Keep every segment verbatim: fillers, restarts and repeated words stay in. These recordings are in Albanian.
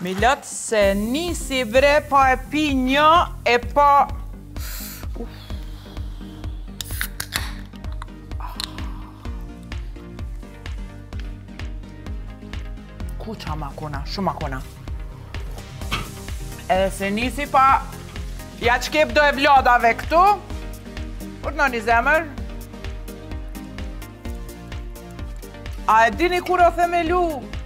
Milot se nisi bre, po e pi një, e po... Kuqa ma kuna, shumë ma kuna. Edhe se nisi pa... Ja qkep do e vlodave këtu. Kur në një zemër. A e dini kur o themelu?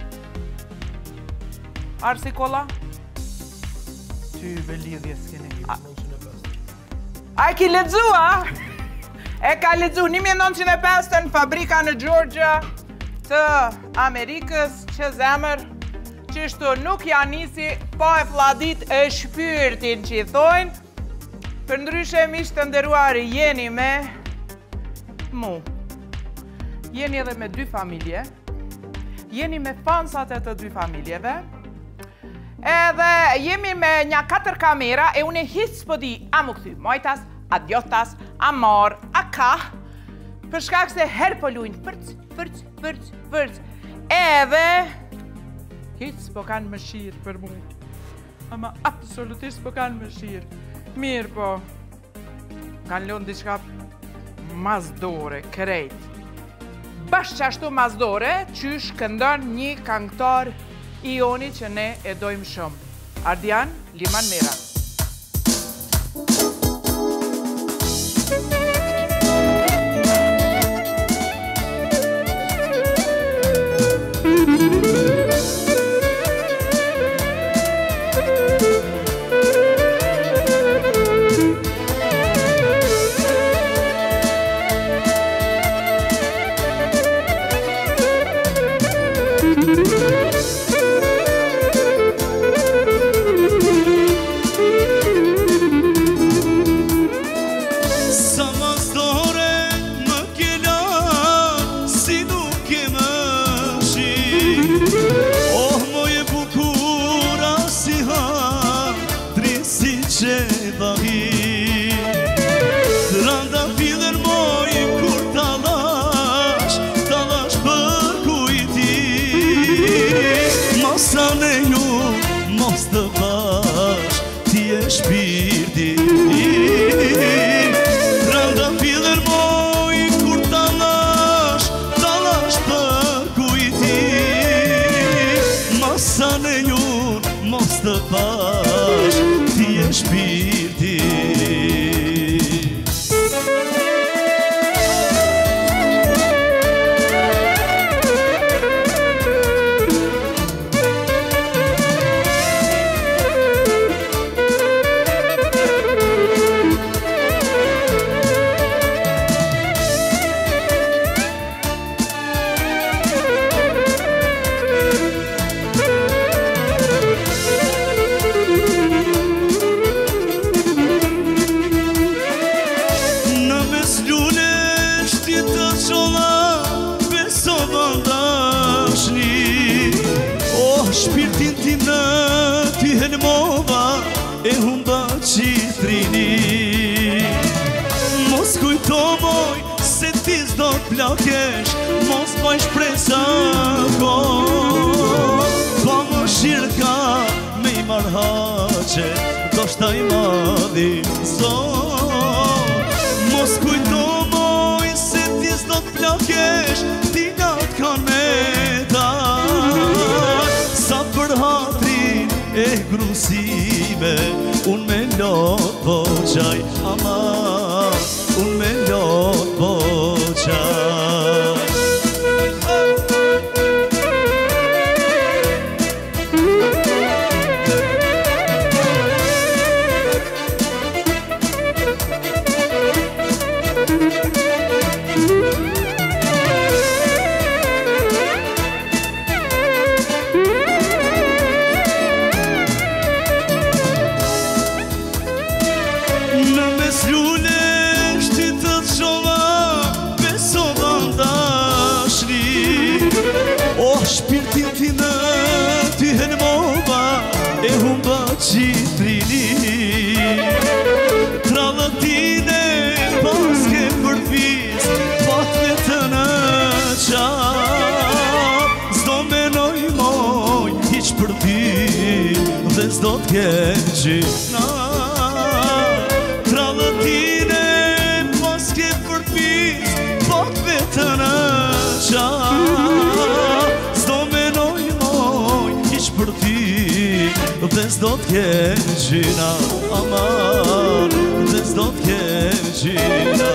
Arsi kolla? Ty be lidhje s'keni. A e ki ledzu, a? E ka ledzu një mijë e nëntëqind e pesë në fabrika në Georgia të Amerikës, që zemër, qështu nuk janë nisi, po e fladit e shpyrtin që i thojnë, për ndryshe mishë të nderuari jeni me mu. Jeni edhe me dy familje, jeni me fansat e të dy familjeve, edhe jemi me një katër kamera e unë e hisë po di a më këthy mojtas, a djotas, a mar, a ka, për shkak se her po lujnë fërc, fërc, fërc, fërc, edhe hisë po kanë mëshirë për mu, ama absolutisht po kanë mëshirë, mirë po, kanë lënë diçka mazdore, krejt. Bashkë që ashtu mazdore, qysh këndon një këngëtar i joni që ne e dojmë shumë. Ardian Liman Mera. Mos po shpresa ko, po më shirka me i marhaqe, do shta i madhi so. Mos kujto moj se ti s'do t'plakesh, ti nga t'kan me ta. Sa për hatrin e grusime, unë me lot po qaj, ama unë me lot po qaj. Trallëtine pas ke përfis, pat me të në qap, zdo menoj moj hiq përfis. t'keqina Prallë tine mos ke përpis Pak vetën e qa Zdo menoj moj ish për ty Dhe zdo t'keqina Aman Dhe zdo t'keqina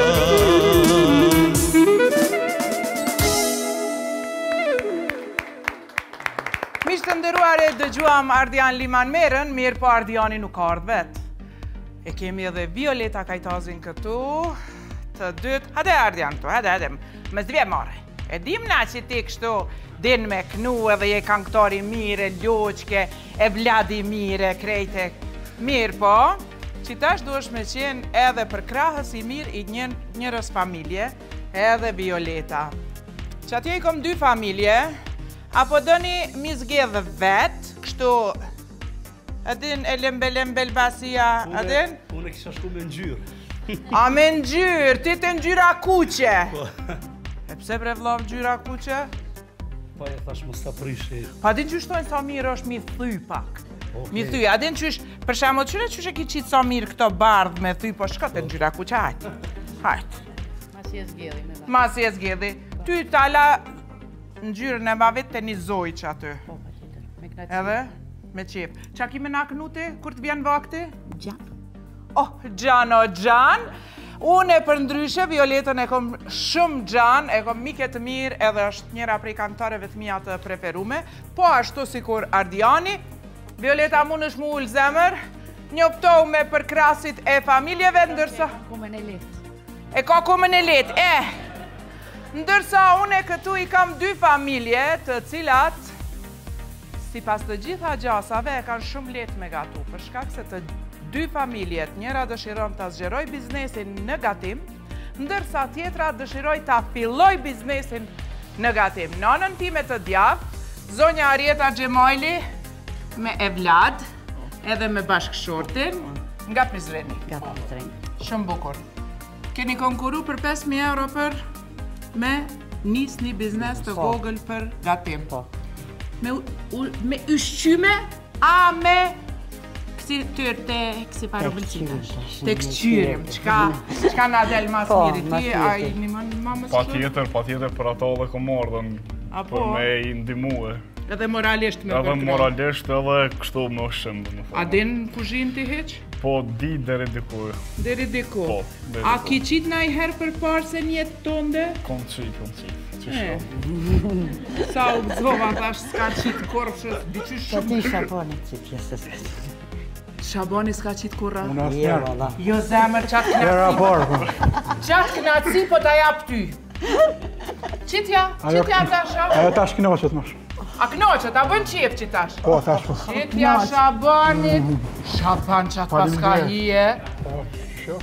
Miqtë të nderuar, e dëgjuam Ardian Liman Merën, mirë po Ardiani nuk ardh vet. E kemi edhe Violeta Kajtazin këtu, të dytë. Hade Ardian këtu, hade, hade, më zdvje marre. E dim na që ti kështu din me knu edhe je këngëtari mire, loqke, e vladi mire, krejte. Mirë po, që tash duesh me qenë edhe për krahës i mirë i njën, njërës familje, edhe Violeta. Që atje i kom dy familje, apo doni mi zgjedhë vetë, kështu, adin e lembel-lembel basia, adin? Unë e kisha shku me ngjyrë. A me ngjyrë, ti të ngjyra kuqe. E pse bre vlov ngjyra kuqe? Pa e thash mos ta prishi. Pa din që shtojnë sa mirë është mi thy pak. Mi thy, adin që është, për shamo qëre që është e ki qitë sa mirë këto bardhë me thy, po shko të ngjyra kuqe, hajtë. Hajtë. Masi e zgjedhi me ba. Masi e zgjedhi. Ty tala ngjyrën e bavit të një zojq aty. Po, pa qëtër, me knaqësi. Edhe, me qep. Qa kime na kënuti, kur të vjen vakti? Gjan. Oh, Gjan o Gjan. Unë e për ndryshe, Violetën e kom shumë Gjan, e kom mike të mirë, edhe është njëra prej këngëtarëve të mia të preferume, po ashtu si kur Ardiani. Violeta mund është mu ullë zemër, njoftohu me për krasit e familjeve, ndërsa... Kumën e letë. E ka kumën e letë, eh! Ndërsa unë e këtu i kam dy familje të cilat, si pas të gjitha gjasave, e kanë shumë letë me gatu, për shkak se të dy familjet, njëra dëshiron të zgjeroj biznesin në gatim, ndërsa tjetra dëshiroj të filloj biznesin në gatim. Nanën time të djavë, zonja Arieta Gjemojli, me Evlad, edhe me bashkëshortin, nga Prizreni. Nga Prizreni. Shumë bukur. Keni konkuru për pesë mijë euro për me nis një biznes të vogël për gatim. Po. Me, u, me ushqyme, a me kësi tërte, kësi parobëlqitash. Të këqyrim, qka, qka na del mas miri ti, a i një mamës Pa tjetër, pa tjetër për ato dhe kom ardhen, për me i ndimue. Edhe moralisht me Edhe përkrej. moralisht edhe kështu me ushqim. A din kuzhin ti heq? Po di deri diku. Deri diku. Po, deri A diku. ki qit na i herë për parë se njetë tonde? Kom qi, kom qi. E. Sa u gëzova thash s'ka qitë korpshës, diqysh Po shumë. ti Shabani që pjesës. Shabani s'ka qitë kurra. Jo, valla. Jo zemër, qatë knatësi. Qatë knatësi, po t'a jap ty. Qitja, qitja tasha. Ajo tash knoqet më shumë. A knoqet, a bën qef që tash? Po, tash po. Qitja Shabanit. Shaban qatë pas ka hije. Po, sho.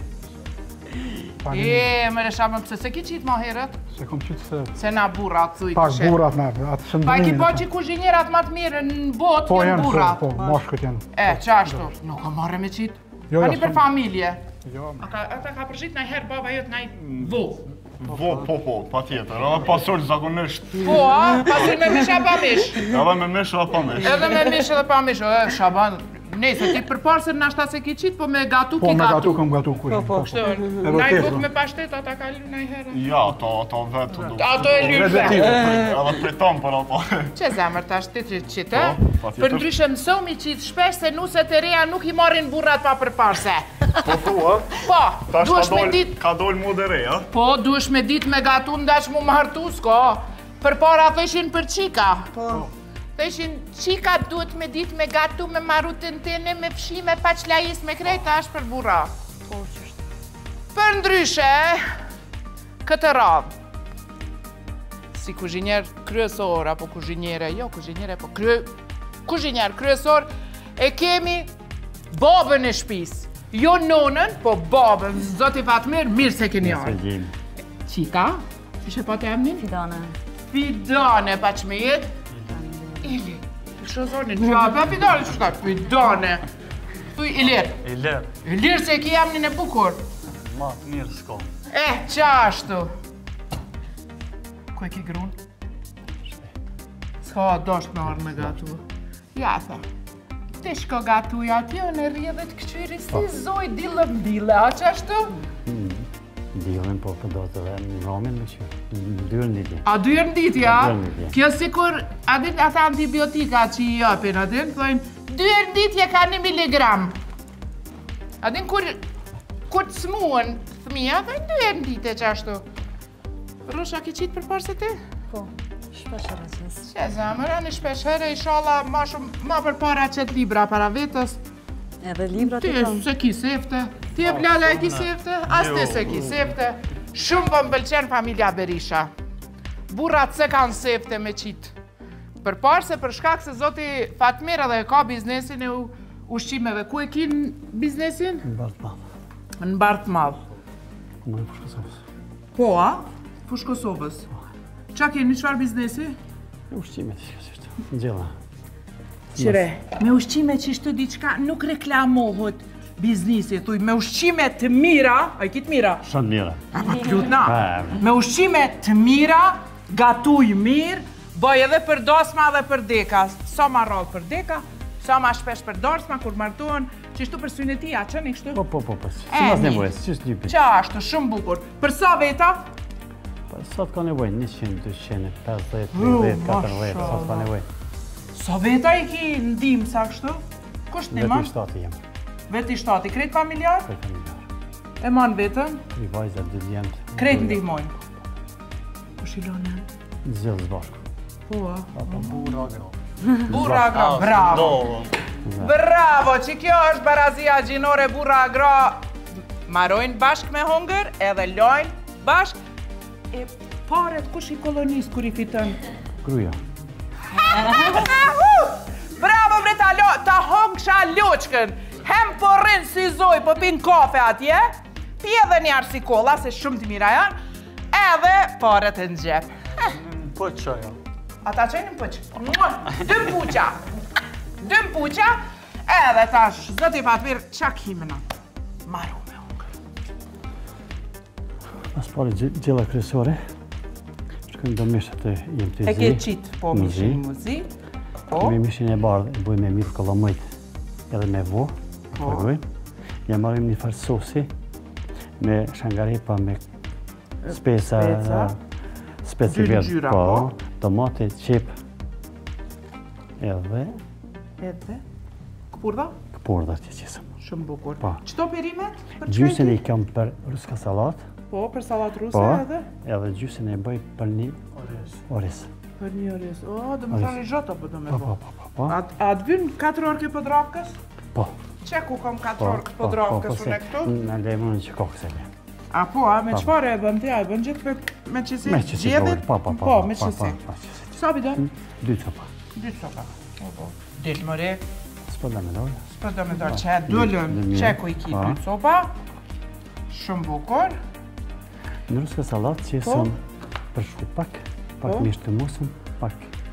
E, mëre Shaban, pëse se ki qitë ma herët? Se kom qitë se... Se na burrat, thuj Pak këshe. burat me, atë shëndërimin. Pa e ki po që kuzhinjerat ma të mirë në botë Po, jenë janë, burrat. po, moshkët janë. E, qashtu, nuk ka marrë me qitë. Jo, Pani jo, për s'kam. familje. Jo, A ka, ata ka përshit na herë baba jëtë na i vo. Po, po, po, pa tjetër. Edhe pasur zakonisht. Po, a? Pasur me mish a pa mish. Edhe me mish edhe pa mish. Edhe me mish edhe pa mish. E, Shaban, nejse, ti për parë se nashta se ki qitë, po me gatu po ki me gatu gatu. kam gatu kuzhin. Po, Kështu, E na i vërtet, buk po. me pashtet, ata ka lu na i herë. Ja, ato, ato vetë du. Ato e lyrë Vedetiv. vetë. Edhe priton për ato. Që zemër tash ti që qitë, Po, pa tjetër. për ndryshe mësomi qitë shpesh se nuset e reja nuk i marrin burrat pa për parse. Po, thua, Po, tash ka duesh me dol, dit, ka dol mu dhe reja. po, duesh me dit me gatu ndash mu më hartu, s'ko. Për para theshin për qika. Po. Theshin, qika duhet me dit me gatu, me marutën tene, me fshi, me paqlajis, me krejta është për burra. Po, qështë. Për ndryshe, këtë radhë, si kuzhinjer kryesor, apo kuzhinjere, jo kuzhinjere, po krye, kuzhinjer kryesor, e kemi babën e shpis. Jo nonën, po babën, zoti Fatmir, mirë se keni ardhur. Qika, ishe pa të emnin? Fidane. Fidane, pa që me jetë? Ili, shozorni, gjabë, Fidane, që shka? Fidane. Thuj, Ilir. Ilir, Ilir se ki emnin e bukur. ma mirë s'ko. Eh, qashtu. Ku e ki grunë? S'ka dosht me arë me gatu. Ja, tha. te shko gatuj atje, në rrjedhët këqyri si zoj dillë mbille, a që ashtu? Dillën, po po do të dhe në romin me që, dyrë në ditë. A dyrë në ditë, ja? Dyrë në ditë. Kjo sikur, adin ata antibiotika që i japin, adin, thojnë, dyrë në ditë je ka një miligram. Adin kur, kur të smuën thmija, thojnë dyrë në ditë e që ashtu. Rosha, ki qitë për parë se ti? Po, shpesh herë qësë. Që zemëra, një shpesh herë, inshallah, ma shumë, ma për para qëtë libra para vetës. Edhe libra Ti të tonë. se ki sefte, ti e blala e ki sefte, as ti se ki sefte. Shumë për më pëlqen familja Berisha. Burrat se kanë sefte me qitë. Për parë se për shkak se zoti Fatmir edhe e ka biznesin e u- ushqimeve. Ku e ki në biznesin? Në bartë madhë. Në Bart Madh. Më në Fushkosovës. Po, a? Fush Kosovës. Qa keni çfarë biznesi? E ushqime të shkës ishte. Në gjella. Qire, me ushqime që ishte diçka nuk reklamohet biznisi, thuj, me ushqime të mira, a i kitë mira? Shumë mira. A ma t'lut na. Pa, Me ushqime të mira, gatuj mirë, bëj edhe për dosma dhe për deka. Sa ma rrallë për deka, sa ma shpesh për dosma, kur martohen, që ishtu për synetia, që një kështu? Po, po, po, po. Si E, mas mirë. nevojës, që është njëpit. Qa ashtu, shumë bukur. Për sa veta? Po, sot ka nevojë, njëqind, dyqind, pesëdhjetë, Uh, tridhjetë, katërdhjetë, sot ka mashallah. nevojë. Sa veta i ki ndim sa kështu? Kusht një ma? Veti shtati jem, Veti shtati, krejt familjar? për familjar. E man vetën? I vajza, dy djemët. Krejt ndihmojnë. Po shilone? Zilë zbashku. Po, a? Burra gra. Burra agra, bravo! Bravo, që kjo është barazia gjinore burra agra. Marojnë bashk me hongër edhe lojnë bashk. E paret kush i kolonisë kur i fitën? Gruja. Bravo bre ta, lo, ta hongësha loqkën. Hem po rrinë si zoj, po pinë kafe atje. Pi edhe një arsi kolla, se shumë të mira janë. Edhe paret në gjep. Po qaja. Ata qenë në pëq. Dëm puqa. Dëm puqa. Edhe tash, zëti Fatmir, qa kimena? Maru me hongër. Pas pari gjella kryesore, shkojmë do mishë të jem të zi. E ke qitë, po Muzi. mishin muzi. Po, Kemi mishin e bardhë, e bujmë me mirë kolomojt edhe me vo, Po. përgojmë. Ja marim një farë sosi me shangarepa, me spesa, Speca. speci Dy verdh, ngjyra, po, po. tomate, qep, edhe edhe. Këpurdha? këpurdha që qesëm. Shumë bukur. Po. Qëto perimet? Për Gjysën qëjti? i kam për ruska salat, Po, për salat ruse po, edhe? edhe gjysën e bëj për një oris. Për një oris. O, dhe më thani gjatë apo do me Po, bo. po, po, po, po, A a të vynë katër orë ke podravkës? po, Që ku kom katër po, orë këtë podravkës unë e këtu? Në lejmonë që kokës e le. A po, a me qëfare e bën tja? E bën gjithë me- me qësi Me qësi gjedhit? po, po, po, Po, me po, qësi. po, po, qësi. Sa bidon? Dy copa. Dy sopa. O, po. Dilë më re, S'po da me dojë. s'po do me do që e dullën, Dy- dy- që ku i ki po. dy sopa. Shumë bukur. Në ruska salat që Po. esëm për shku pak, pak Po. misht të musëm, pak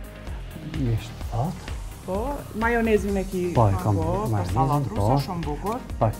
misht të thatë, Po, majonezin e ki. Po, e kam Po, për majonezin, salat po. ruse, shumë bukur. pak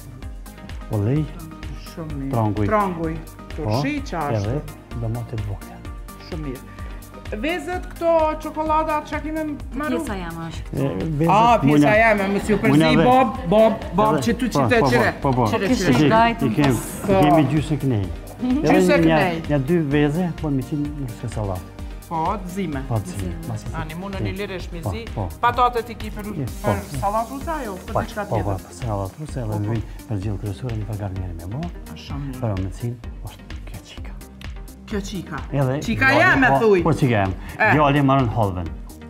olej, Shumë mirë. Tranguj. Tranguj. po, Turshi, qashtu. edhe domate të vogla. Shumë mirë. Vezët këto qokoladat që kime maru? Pjesa jam është. E, vezët, A, pjesa munja- jeme, më si u përzi, munja dhe- bob, bob, bob, edhe- që tu po, qite, po, qire. Po, po, po. Qire, Kishte qire. I gajtë i në kem, Po. i kemi gjysën kënej. Gjysë kënej. Ja dy veze, po mi qinë në ruska salat. Po, të zime. Po, të zime. masi zi. Ani, mune një lirë shmizi. Po, po. Patatet i ki për, Je, po. për salat rusa, jo? Për Po, diçka po, po, tjetër. salat ruse, edhe me vijnë për gjellë kryesore, një pagar njeri me bo, Shumë mirë. për omëcin, është kjo qika. Kjo qika. Edhe Qika djali- jeme, po, thuj. Po, qika jam. E. Djali marrën halven.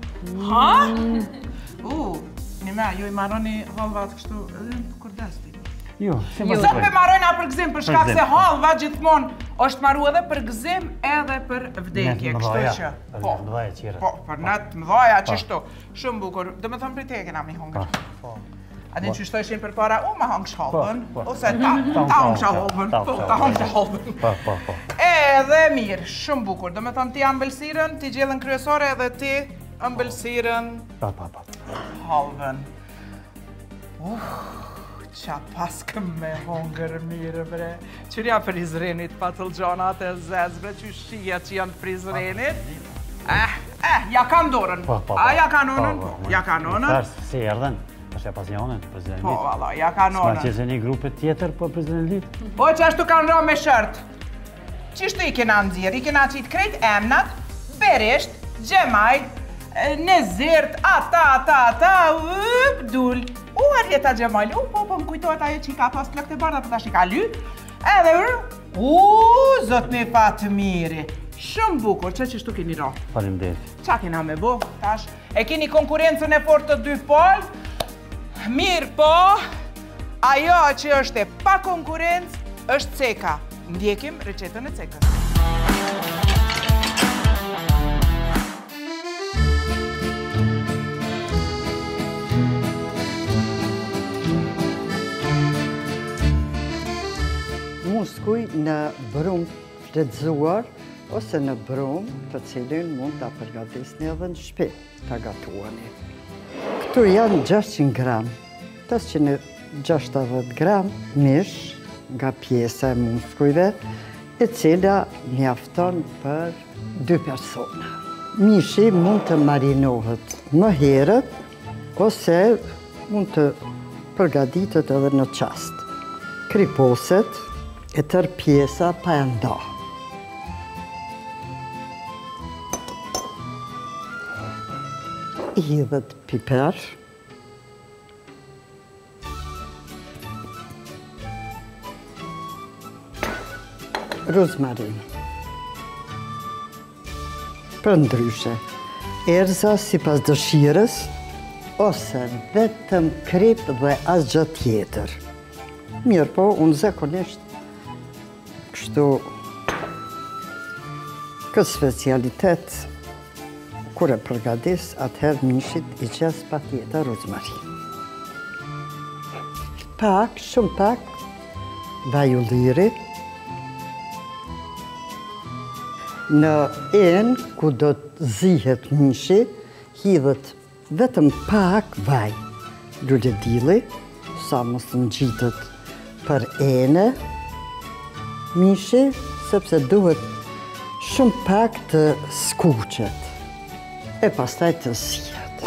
Ha? U, një me, ju i maroni halvat kështu, edhe në kur desti. Jo, se Jo, mos sot bëj. pe marojna për gëzim, për shkak gëzim, se po. halva gjithmonë është maru edhe për gëzim edhe për vdekje, Net kështu mëdhaja, që. për Po, net mëdhaja qire. po, për natë mëdhaja qështu. Shumë bukur. Do me thëmë për te kena mi hongër. Po. A din që shto ishin për para, u ma hongsh halvën, Po, po. ose ta, ta hongsha halvën, Ta po, hongsha ta hongsha halvën. halvën. Po, po, po. Edhe mirë, shumë bukur. Do me thëmë ti ambëlsirën, ti gjellën kryesore edhe ti ambëlsirën, Po, po, po. halvën. Uh, qa pas këm me hongër mirë, bre. Qërja Prizrenit, patëllgjonat e zezbre, që shia që janë Prizrenit. Eh, eh, ja kanë dorën. Po, po, po. A ja kanë onën? Po, po, Ja kanë onën. Tharë, si erdhen, është e pasionin, prezidentit. Po, valla, ja ka S'ma nonën. që se një grupet tjetër, po prezidentit. Po, që ashtu kanë ra me shërt. Qishtu i kena nëzirë? I kena qitë krejt emnat, Berisht, Gjemajt, Nezirt, ata, ata, ata, up, dul. U, Arjeta Gjemajl, u, po, po, më kujtojt ajo që i ka pas plëk të bardha, po tash i ka ly. Edhe, u, zot me fatë miri. Shumë bukur, që që shtu keni ra? Faleminderit. Qa kena me bo, tash? E keni konkurencën e fort të dy pol? Mirë po, ajo që është e pa konkurencë është ceka. Ndjekim recetën e cekës. Muskuj në brum shletëzuar ose në brum të cilin mund të përgatisni edhe në shtëpi të gatuani. Këtu janë gjashtëqind gram, pesëqind e gjashtëdhjetë gram mish nga pjesa e muskujve, e cila mjafton për dy persona. Mishi mund të marinohet më herët ose mund të përgatitet edhe në qast. Kriposet e tër pjesa pa e nda. Hidhet piper, rozmarin, për ndryshe, erza si pas dëshirës, ose vetëm krip dhe asgjë tjetër. Mirë po, unë zakonisht kështu këtë specialitet kur e përgatis, atëherë mishit i qes pa tjetër rozmarin. Pak, shumë pak, vaj ulliri. Në enë ku do të zihet mishi, hidhet vetëm pak vaj. Lule dili, sa mos të ngjitët për ene, mishi, sepse duhet shumë pak të skuqet, e pastaj të zihet.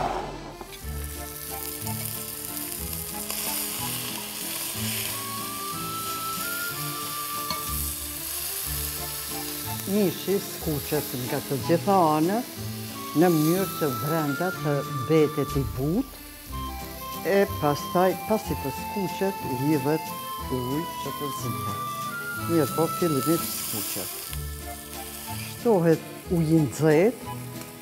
Mishi skuqet nga të gjitha anët, në mënyrë që brenda të mbetet i butë, e pastaj, pasi të skuqet, hidhet ujë që të zihet. Mirë po, fillimisht skuqet. Shtohet ujë nxehtë,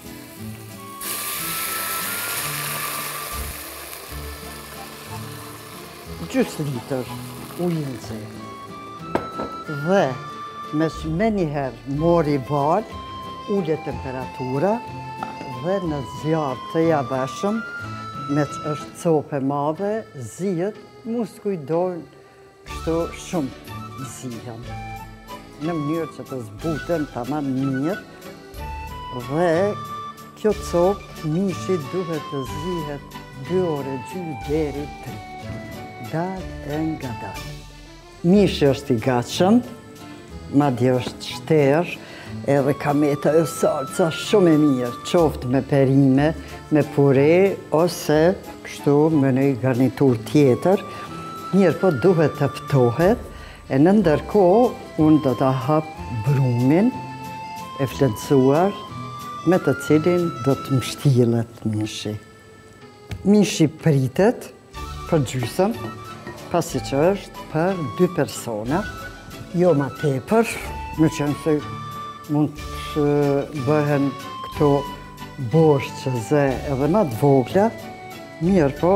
gjysmë litër ujë nxehtë. Dhe mes me njëherë mori val, ule temperatura dhe në zjarr të javashëm, me që është copë e madhe, zihet, muskuj dojnë kështu shumë zihen. Në mënyrë që të zbuten tamam mirë, dhe kjo copë mishi duhet të zihet dy ore gjysmë deri tre. Dal e nga dal. Mishi është i gatshëm, madje është shterë, edhe kameta e salca shumë e mirë, qoftë me perime, me pure, ose kështu me një garnitur tjetër. Mirë po duhet të ftohet, e në ndërkohë unë do të hap brumin e fletësuar, me të cilin do të mështillet mishi. Mishi pritet për gjysëm, pasi që është për dy persona, jo ma tepër, me qenë se mund të bëhen këto borsë që zë edhe ma të vogla, mirë po,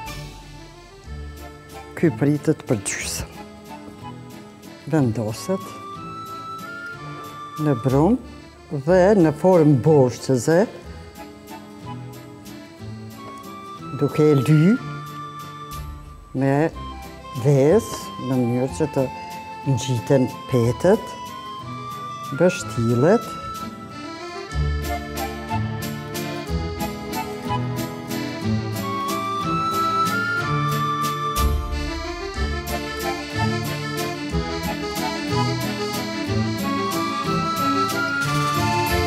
ky pritet për gjysëm. Vendoset në brum dhe në formë borsë që zë, duke e ly me vezë në mënyrë që të ngjiten petet, bështillet.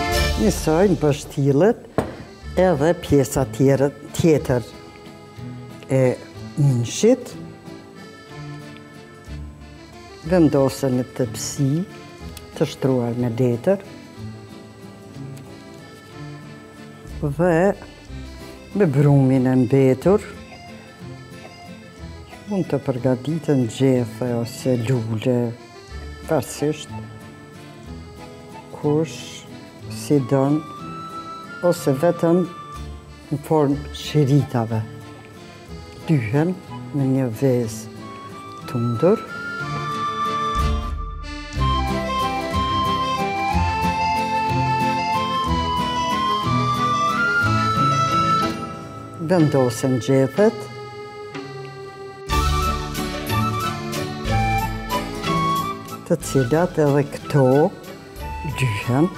Njësoj në bështillet edhe pjesa tjetër e inshit, vendosën në tepsi të shtruar me letër dhe me brumin e mbetur mund të përgatiten gjethe ose lule, parsisht kush si don ose vetëm në formë shiritave. Lyhen me një vezë tundur. Vendosen gjethet, të cilat edhe këto lyhen.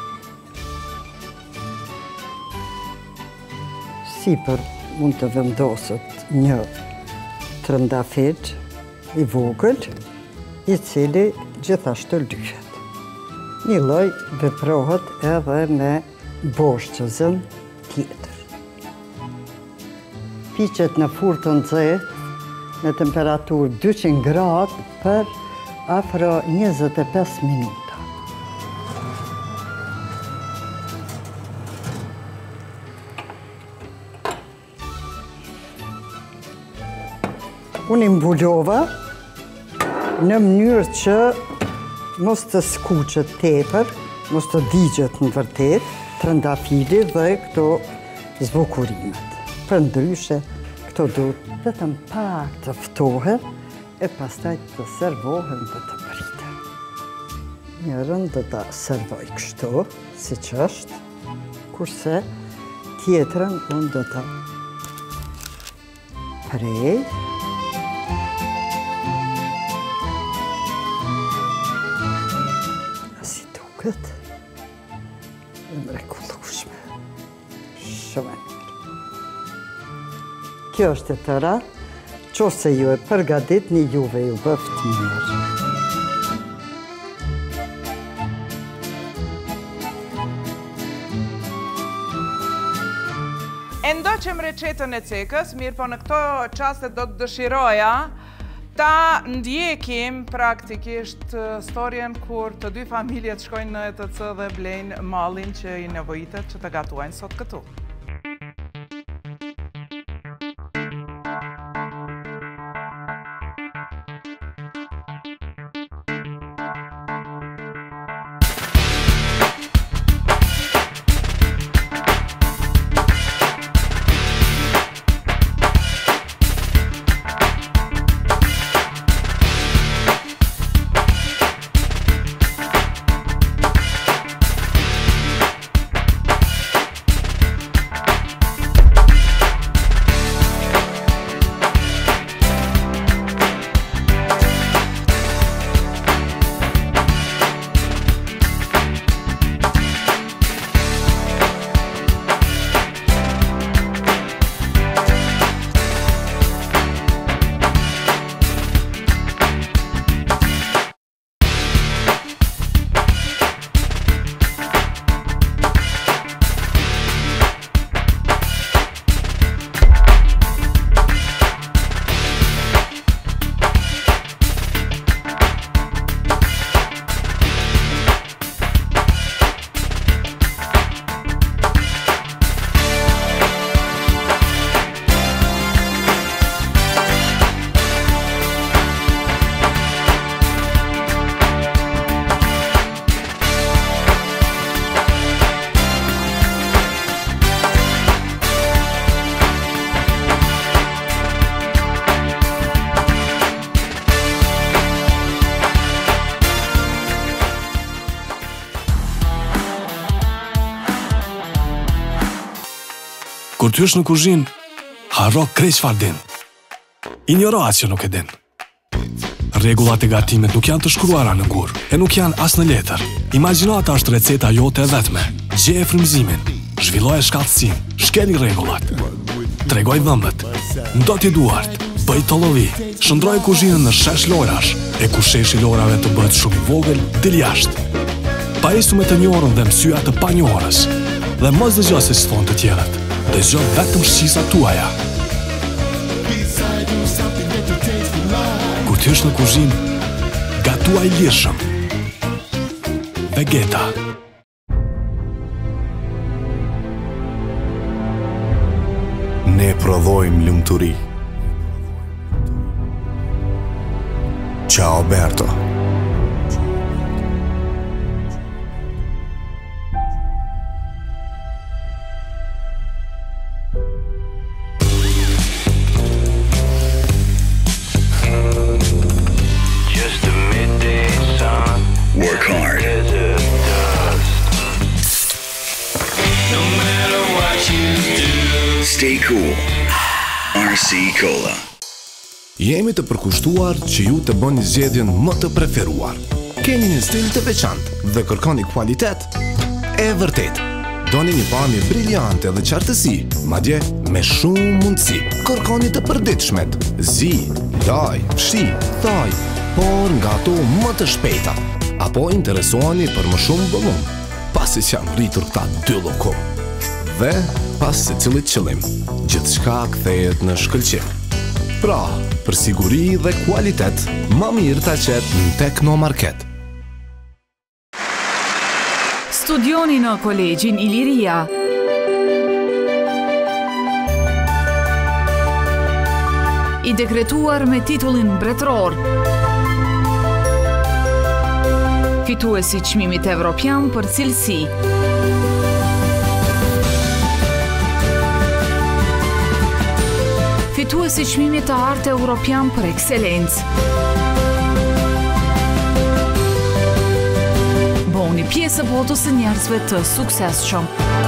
Sipër mund të vendoset një trëndafil i vogël, i cili gjithashtu lyhet. Një lloj veprohet edhe me boshqëzën tjetër. Piqet në furrë të nxehtë në temperaturë dyqind gradë për afro njëzet e pesë minuta. Unë i mbulova në mënyrë që mos të skuqet tepër, mos të digjet në vërtet, trëndafili dhe këto zbukurimet. Për ndryshe, këto duhet vetëm pak të ftohen e pastaj të servohen dhe të priten. Njërën dhe ta servoj kështu, si që është, kurse tjetrën unë dhe ta prej. Si duket, e mrekullueshme, shumë e mirë. Kjo është e tëra, qose ju e përgatitni juve ju bëft mirë. E ndoqem recetën e cekës, mirë po në këto qaste do të dëshiroja ta ndjekim praktikisht storjen kur të dy familjet shkojnë në E T C dhe blejnë mallin që i nevojitet që të gatuajnë sot këtu. Kur t'ysh në kuzhinë, harro krejt çfarë din. Injoro atë që nuk e din. Rregullat e gatimit nuk janë të shkruara në gur, e nuk janë as në letër. Imagjinata është receta jote e vetme. Gjeje frymëzimin, zhvilloje shkallësinë, shkeli rregullat. Tregoj dhëmbët, ndoti duart, bëj tollovi, shndroj kuzhinën në shesh lojrash, e kur sheshi lojrave të bëhet shumë i vogël, dil jashtë. Pajisju me të njohurën dhe mësyja të panjohurës, dhe mos dëgjo se ç'thon të tjerët. Dëgjo vetëm shqisat tuaja. kur t'hysh në kuzhinë, gatuaj lirshëm. Vegeta. Ne prodhojmë lumturi. Ciao Berto. Work hard. No matter what you do. Stay cool. R C Cola. Jemi të përkushtuar që ju të bëni zgjedhjen më të preferuar. Keni një stil të veçantë dhe kërkoni kvalitet e vërtet. Doni një pamje briljante dhe qartësi, madje me shumë mundësi. Kërkoni të përditshmet, zi, laj, fshi, thaj, por nga ato më të shpejta. Apo interesoheni për më shumë volum, pasi që janë rritur këta dy llokom. Dhe pas secilit qëllim, gjithçka kthehet në shkëlqim. Pra, për siguri dhe kualitet, më mirë ta qet në Teknomarket. Studioni në Kolegjin Iliria. I dekretuar me titullin mbretëror. Fituesi çmimit evropian për cilësi. Fituesi çmimit të artë evropian për ekselencë. Bëuni pjesë e botës së njerëzve të suksesshëm.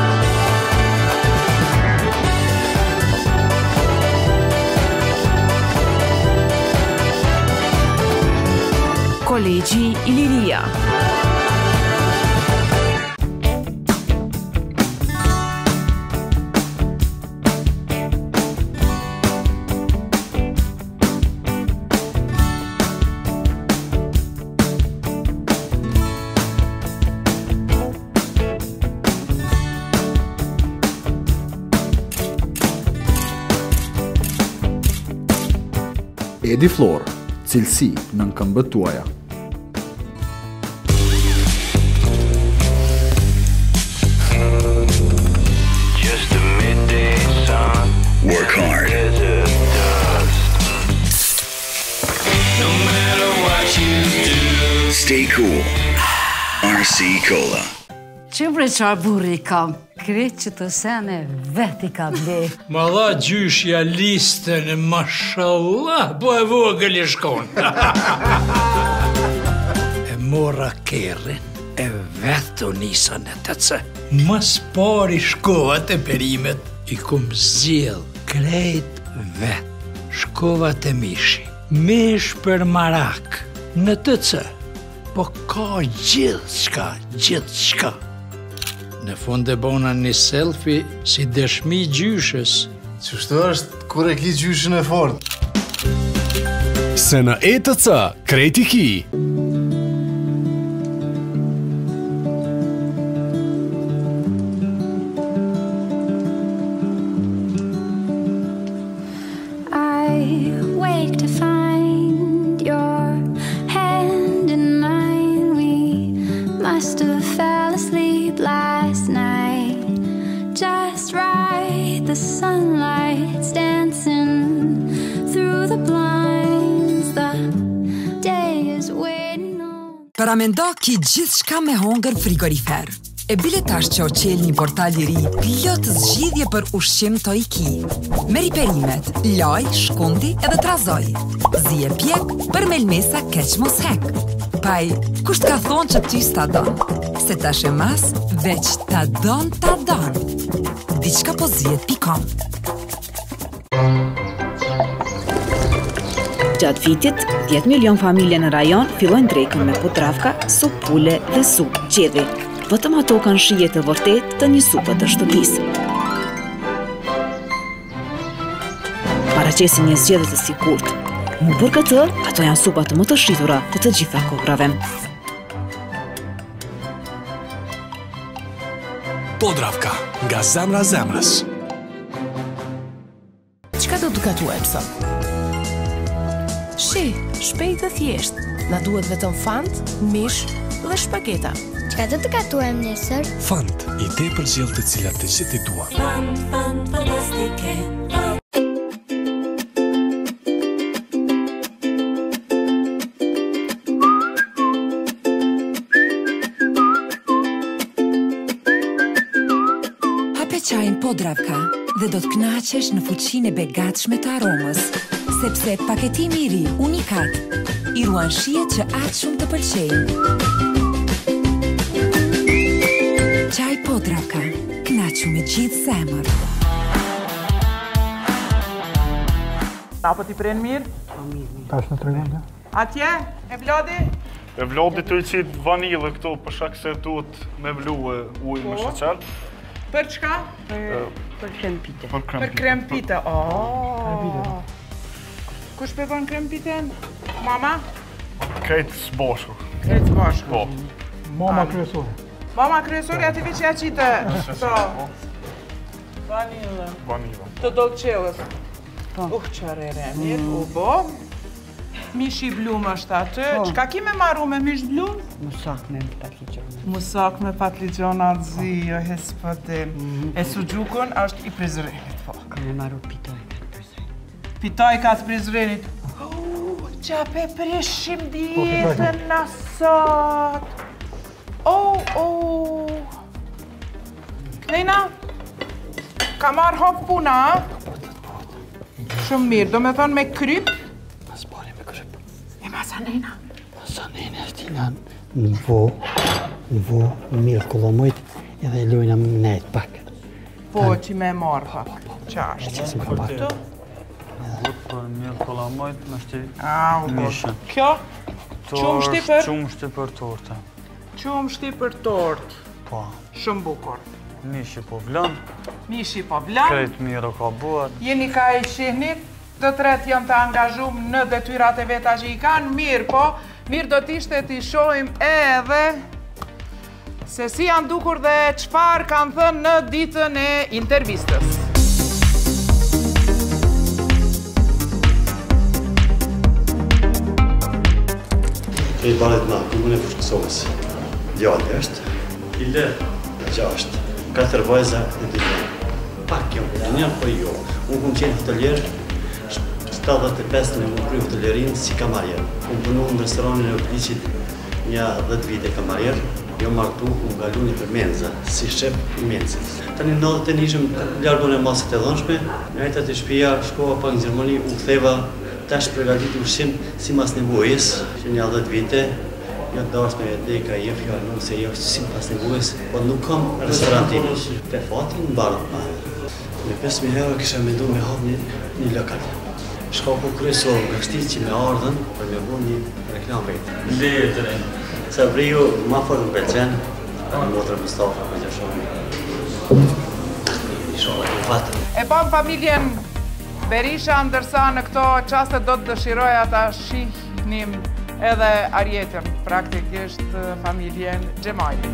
Kolegji Iliria. Ediflor, cilësi në këmbët tuaja. Work hard. No matter what you do. Stay cool. R C Cola. Që bre qarë burri kam, kretë që të sene veti ka ble. Ma dha gjyshja listën e mashallah, po e vogël i shkon. E mora kerrin, e vetë të nisën e të cë. Mas pari shkova të perimet, i kum zgjell krejt vetë. Shkova të mishi, mish për marak, në të cë. Po ka gjithë shka, gjithë shka. Në fund e bona një selfie si dëshmi gjyshës. Qështu është kur e ki gjyshën e fort? Se në E T C, krejt i ki. Paramendo ki gjithë shka me hongër frigorifer. E bile tash që o qel një portal i ri, plot zgjidhje për ushqim të iki. Meri perimet, laj, shkundi edhe trazoj. Zije pjek për melmesa keq mos hek. Paj, kusht ka thonë që ty s'ta don? Se tash e mas, veç ta don, ta don. Diçka po zjet pikon. Gjatë vitit, dhjetë milion familje në rajon fillojnë drekën me potravka, sup pule dhe sup qedhi. Vetëm ato kanë shije të vërtet të një supë të shtëpisë. Paraqesin një zgjedhje të sigurt. Më për këtë, ato janë supat më të shitura të të gjitha kohrave. Podravka, nga zemra zemrës. Çka do të gatuajmë sot? Shi, Shpejt dhe thjesht. Na duhet vetëm fant, mish dhe shpageta. Çka do të gatuajmë nesër? Fant, ide për gjellë të cilat të gjithë i duan. Fant, fant, fantastike. Hape qajin Podravka dhe do të knaqesh në fuqinë e begatshme të aromës, sepse paketimi i ri unikat i ruan shijet që aq shumë të pëlqejnë. Qaj Podravka, knaqu me gjithë zemër. Apo ti pren mirë? Tash në tregon dhe? Atje, e Vladi? E Vladi të i qitë vanilë këto për shak se duhet me vlu ujë me sheqer. Për çka? Për krem pite. Për krem pite, ooo. Kush pe bën krem piten? Mama? Krejtë së bashku. Krejtë së bashku. Po. Mama kryesore. Mama kryesore, ati vi që ja qitë. To. Vanilë. Vanilë. Të dolçelës. Uh, qarere, mirë, u bo. Mish i blum është aty. Qka ki me marru me mish blum? Musak me patligjona. Musak me patligjona zi, jo hes pëtim. E sugjukun është i Prizrenit, po. Ka me marru pitojka të Prizrenit. Pitojka të Prizrenit. Qa pe prishim ditën në sot. Oh, oh. Lejna, ka marrë hop puna, shumë mirë, do me thonë me kryp. Mas bari me kryp. E masanena. Masanena është tina në vo, në vo, në mirë kolomojt, edhe e lujna më nejt pak. Po, që me marrë pak. Qa është? Që si më ka parë. Për mirë kolomojt në shti mishë. Kjo? Qumë shti për? Qumë shti për torta. Qumë shti për tort. Po. Shumë bukur. Mishi po vlan. Mishi po vlan. Krejt mirë ka buat. Jeni ka i shihnit, të tret jam të angazhum në detyrat e veta që i kanë, mirë po, mirë do t'ishte t'i shojmë edhe se si janë dukur dhe qfar kanë thënë në ditën e intervistës. Krejt balet na, kumën e përshkësovës. Djallë është. Ide? Gjasht. Katër vajza e dy njërë. Pak jam për dy njërë, po jo. Unë këmë qenë hotelier, shtatëdhjetë e pesë me më kry hotelierin si kamarjer. Unë punu në restoranin e Oplicit një dhjetë vite kamarjer. Jo martu, unë galu një për menza, si shep i menzit. Tani nëdhët e nishëm largon e masit e dhënshme, në ajta të shpia, shkova pak në Gjermani, u ktheva tash përgatit ushqim si mas nevojës, që një dhjetë vite, një dash me deka i e fjallë nuk se jo si pas nevojës, po nuk kam restorantin. Te fatin në barët ma. Me pesë mijë euro kisha mendu me hap një lokal. Shka po kryesorë nga shtit që me ardhen për me bu një reklam vetë. Leje të rejnë. Se vriju ma fort në Belqen, në motrë Mustafa për gjashoni. Isholla në fatë. E pam familjen Berisha, ndërsa në këto qastet do të dëshiroja ta shihnim edhe Arjetën, praktikisht familjen Gjemajli.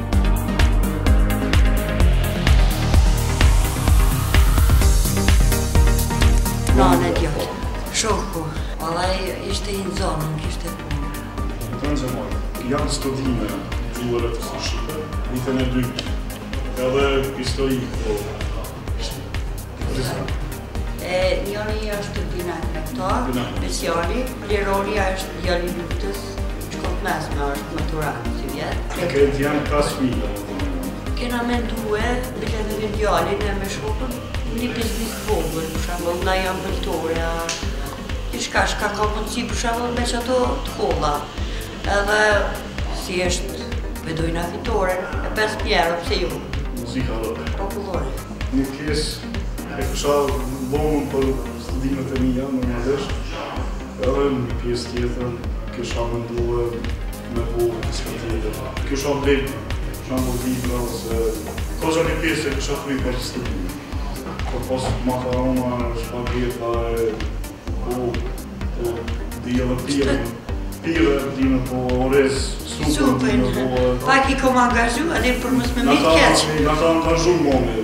Nane djallë, shoku, allaj ishte i në zonë, nuk ishte punë. Në Gjemajli, janë studime gjuhëre të së Shqipe, vitën e dytë, edhe historikë, po ishte. Njëri është binaktor, speciali, Lerori është djali luftës, shkollë mesme është maturant si vjetë. Këtë janë kas fmija. Kena mendue, bile dhe një djalin e me shokën, një biznis vogël, për shambull, na janë bëltore, diçka shka ka mundësi, për shambull, me që ato të kolla. Edhe, si është, vedojna fitore, e pesë mjerë, pse ju? Muzika rock. Popullore. Një pjesë e kësha bomën për studimet e mija në Madesh, edhe një pjesë tjetër kësha mënduhe me bu diska tjetër. Kësha blejt, shambull libra, ose kësha një pjesë e kësha fri për studimet. Por pas makarona, shpageta e po, po, di edhe pire, pire, dime po orez, supën, dime po... Pak i kom angazhu, edhe për mësë me me keqë. Nga ta angazhu mëmi.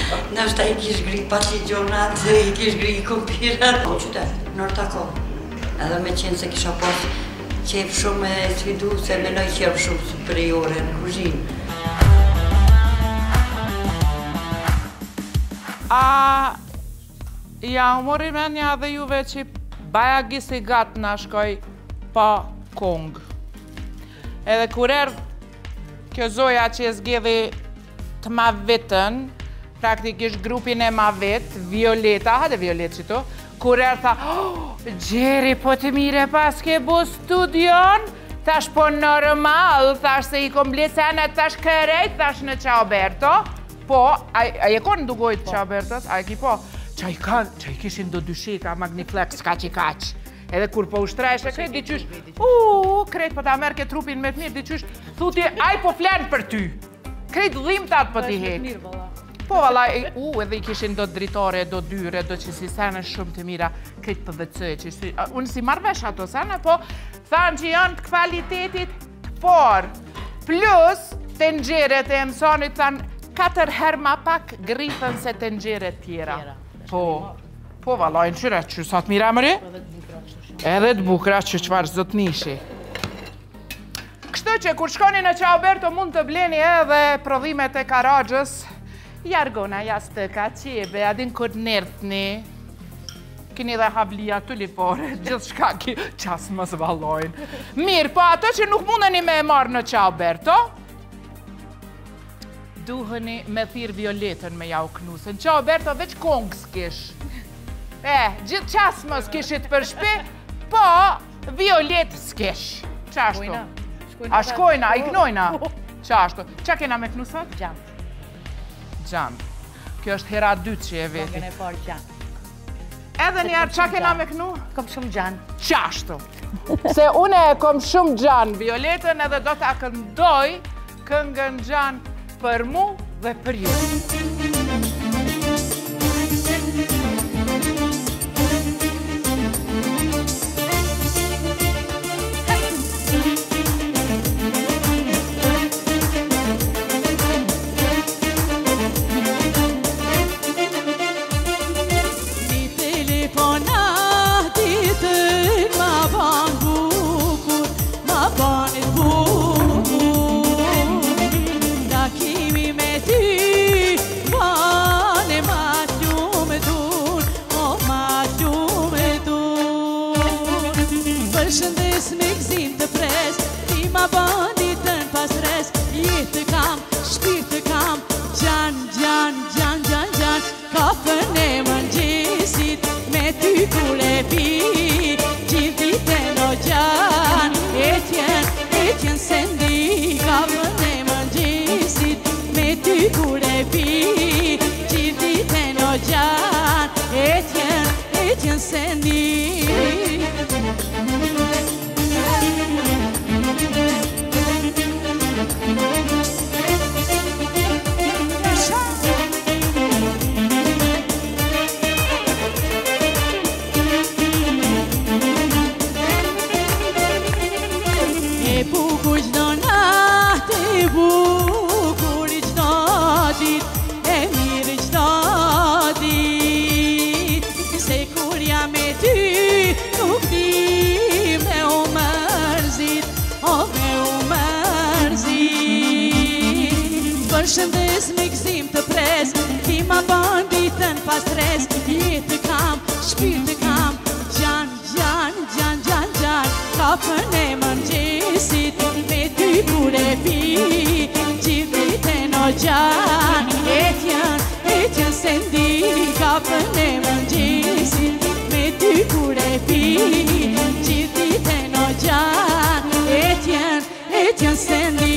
Nështë ta i kish gri patligjonat, i kish gri kompirat. Në qytet, në Ortakon. Edhe me qenë se kisha pas qef shumë e sfidu se me nëj që jam shumë superiore në kuzhinë. A ja mori menja dhe juve që baja gisi gatë na shkoj pa kongë. Edhe kur erdhë kjo zoja që e zgjedhi të ma vitën, praktikisht grupin e ma vitë, Violeta, hajde Violet që to, kur erdhë tha, oh, Gjeri, po të mire pas ke bu studion, thash po normal, thash se i kom blesenet, thash kërejt, thash në Ciaoberto, po, a je konë ndugojt Ciaobertos, a e ki po, qa i kanë, qa i kishin do dyshika, Magniflex, kaq i kaq. Edhe kur po ushtrejsh, e krejt diqysh, uuu, krejt po ta merë ke trupin me të mirë, diqysh, thuti, aj po flenë për ty. Krejt dhimtat po t'i hek. Po, valla, u, edhe i kishin do dritore, do dyre, do që si sene shumë të mira, krejt për vëcëj, që si, unë si marrvesh ato sene, po, thanë që janë të kvalitetit por, plus, të nxeret e mësonit, thanë, katër herë ma pak grithën se të nxeret tjera. Po, po, valla, në qyre, që sa të mira mëri? Edhe të bukra që qëfar zotnishi. Kështu që kur shkoni në Ciaoberto mund të bleni edhe prodhimet e Karagjës, jargona jastëka, qebe, adin kod nërthni, kini dhe havlia tulipore, gjithë shka ki qasë më zvallojnë. Mirë, po ato që nuk mundeni me e marë në Ciaoberto, duheni me thirë Violetën me ja u knusën. Ciaoberto veç kongë s'kish. E, gjithë qasë më s'kishit për shpi, po, Violetë s'kish. Qashtu? A shkojna, a i knojna? Qashtu? Qa kena me knusat? Gjan. Gjan. Kjo është hera dytë që e veti. Kongën e parë gjan. Edhe njerë, qa kena me knu? Kom shumë gjan. Qashtu? Se une e kom shumë gjan Violetën edhe do t'a këndoj këngën gjan për mu dhe për ju. Shëndes me gzim të pres, ti ma banditën pas res, jetë kam, shpirtë kam, gjan, gjan, gjan, gjan, gjan, kafën e mëngjesit, me ty kur e pi, gjithë ditën o gjan, etjen, etjen se ndi, kafën e mëngjesit, me ty kur e pi, gjithë ditën o gjan, etjen, etjen se ndi. E bukur gjdo natë, e bukur i gjdo dit, e mirë gjdo dit, se kur jam me ty, nuk di me u mërzit, o me u mërzit. Përshëndes me gzim të pres, ti ma banditën pas res, jetë kam, shpirtë kam, gjan, gjan, gjan, gjan, gjan, kafën e mëngjesit, me ty kur e pi, gjithë ditën o gjan, etjen, etjen se ndi, kafën e mëngjesit, me ty kur e pi, gjithë ditën o gjan, etjen, etjen se ndi.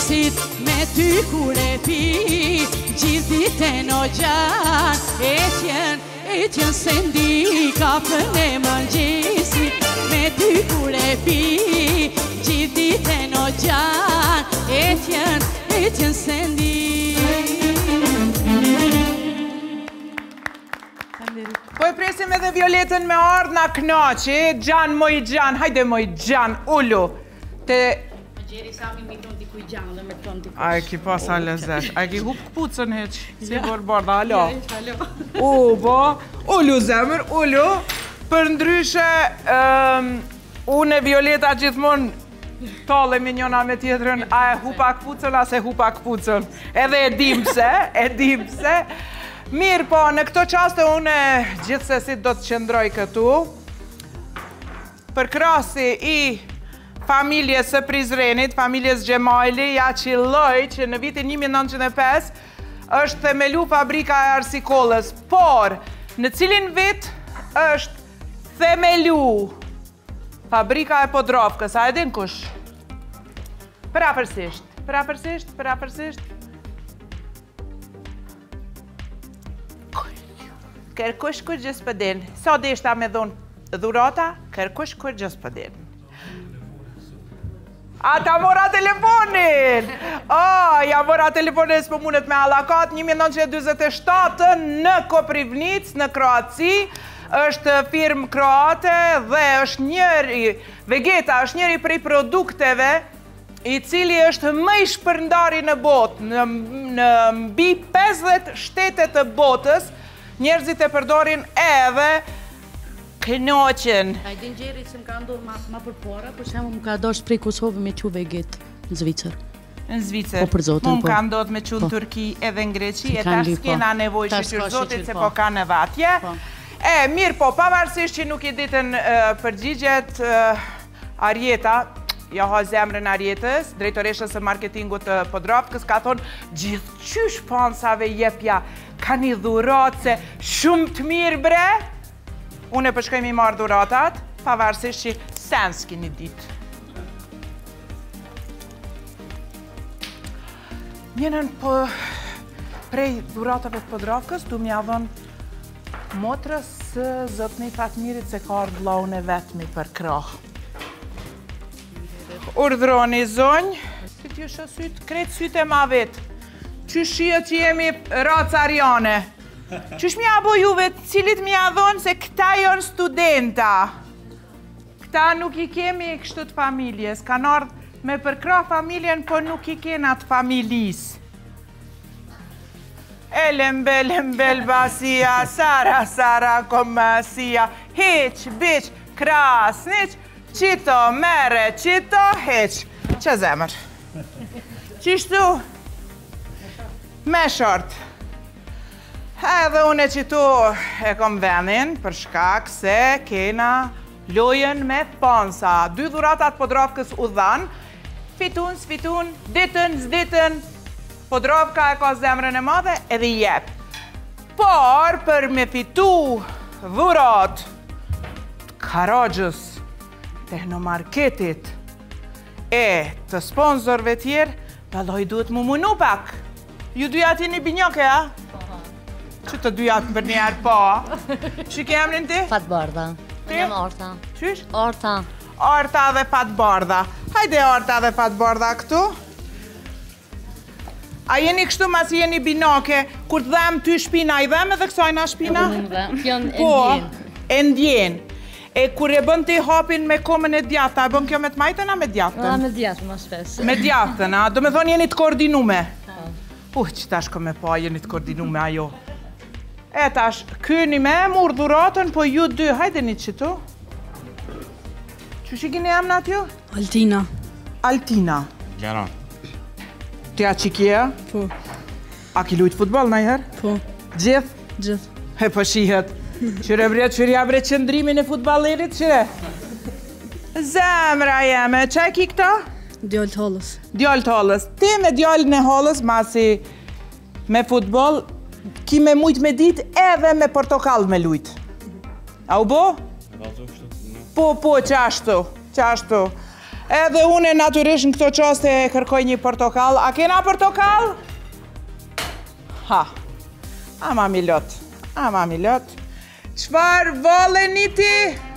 mëngjesit me ty kur e pi gjithë ditën o gjan etjen, etjen se ndi kafën e mëngjesit me ty kur e pi gjithë ditën o gjan etjen, etjen se ndi. Po e presim edhe Violetën me ardh na knaqi, Gjan moj Gjan, hajde moj Gjan, ullu. Te... Gjeri sa mi miton t'i kuj Gjan dhe me ton t'i kush. A e ki pas a lezet, a e ki hup këpucën heq, si bor barda, alo. Alo. U, bo, ullu zemër, ullu. Për ndryshe, um, unë e Violeta gjithmon talemi njona me tjetërën, a e hupa këpucën, a se hupa këpucën. Edhe e dim pse, e dim pse. Mirë po, në këto qaste unë gjithsesi do të qëndroj këtu. Për krasi i familjes së Prizrenit, familjes Gjemajli, ja qilloj që në vitin një mijë e nëntëqind e pesë është themelu fabrika e arsikollës, por në cilin vit është themelu fabrika e Podravkës, a e din kush? Prapërsisht, prapërsisht, prapërsisht. Kërkush kur gjës pëdin. Sa deshta me dhonë dhurata, kërkush kur gjës pëdin. A ta mora telefonin! O, ja mora telefonin s'po mundet me allakat. një mijë e nëntëqind e dyzet e shtatë në Koprivnic, në Kroaci, është firmë kroate dhe është njëri, Vegeta është njëri prej produkteve i cili është më i shpërndari në botë, në, në mbi pesëdhjetë shtetet të botës, njerëzit e përdorin edhe kënoqen. A i din Gjeri që më ka ndodhë ma, ma përpora, për shemë më ka dosh prej Kosovë me që Veget në Zvicër. Në Zvicër. Po për zotin, po. Më ka ndodhë me që në Turki edhe në Greqi, e tash s'kena nevoj që qërë zotit se po ka në vatje. E, mirë po, pavarësisht që nuk i ditën përgjigjet, Arjeta, ja ha zemrën Arjetës, drejtoreshës e marketingut të Podravkës, ka thonë gjithë qysh pansave jepja, ka një dhuratëse shumë të mirë bre. Unë e përshkoj mi marrë dhuratat, pavarësisht që sens kini ditë. Njënën po prej dhuratave të Podravkës, du mja dhonë motrës zotni Fatmirit se ka ardhë laun e vetëmi për krahë. Urdhroni zonjë, si t'ju shësyt, kretë sytë e ma vetë. Qysh shia që jemi raca Ariane. Qysh mja bo juve, cilit mja dhonë se këta jonë studenta. Këta nuk i kemi kështu të familjes, kanë ardhë me përkra familjen, po nuk i kena të familis. Elembel, embel, basia, sara, sara, komasia, heq, biq, krasniq, qito, mere, qito, heq. Që zemër? Qishtu? Me short. Edhe unë e qitu e kom vendin për shkak se kena lojen me pansa. Dy dhuratat Podravkës u dhanë, fitun, s'fitun, ditën, s'ditën, Podravka e ka zemrën e madhe edhe jep. Por për me fitu dhurat të Karagjës, Tehnomarketit e të sponsorve tjerë, valloj duhet mu munu pak. Ju dyja t'jeni binjoke, a? Që të dyja të për njerë po? Që ke emrin ti? Fatbardha. Ti? Unë jam Orta. Qysh? Orta. Orta dhe Fatbardha. Hajde Orta dhe Fatbardha këtu. A jeni kështu mas jeni binoke, kur të dhem ty shpina, i dhem edhe kësajna shpina? Kjo e Po, ndjen. e ndjen. E kur e bën ti hapin me komën e djathta, e bën kjo me të majtën a me djathtën? A, me djathtën, ma shpes. Me djathtën, a? Do me thonë jeni të koordinume. Uh, që tash ko me pa, jeni të koordinume ajo. E tash, kyni me mur dhuratën, po ju dy, hajde një qëtu. Që shi kini emnat ju? Altina. Altina. Gjeron. Ti a qikje? Po. A ki lujtë futbol na i herë? Po. Gjith? Gjith. He po shihet. Qyre bre, qyre bre qëndrimin e futballerit, qyre? Zemra jeme, që e ki këta? Djallë të halës. Djallë të halës. Ti me djallën e halës, masi me futbol, ki me mujt me dit edhe me portokall me lujt. A u bo? Po, po, qashtu, qashtu. Edhe une natyrisht në këto qaste kërkoj një portokall. A kena portokall? Ha. Ama milot. Ama milot. Qfar voleni ti?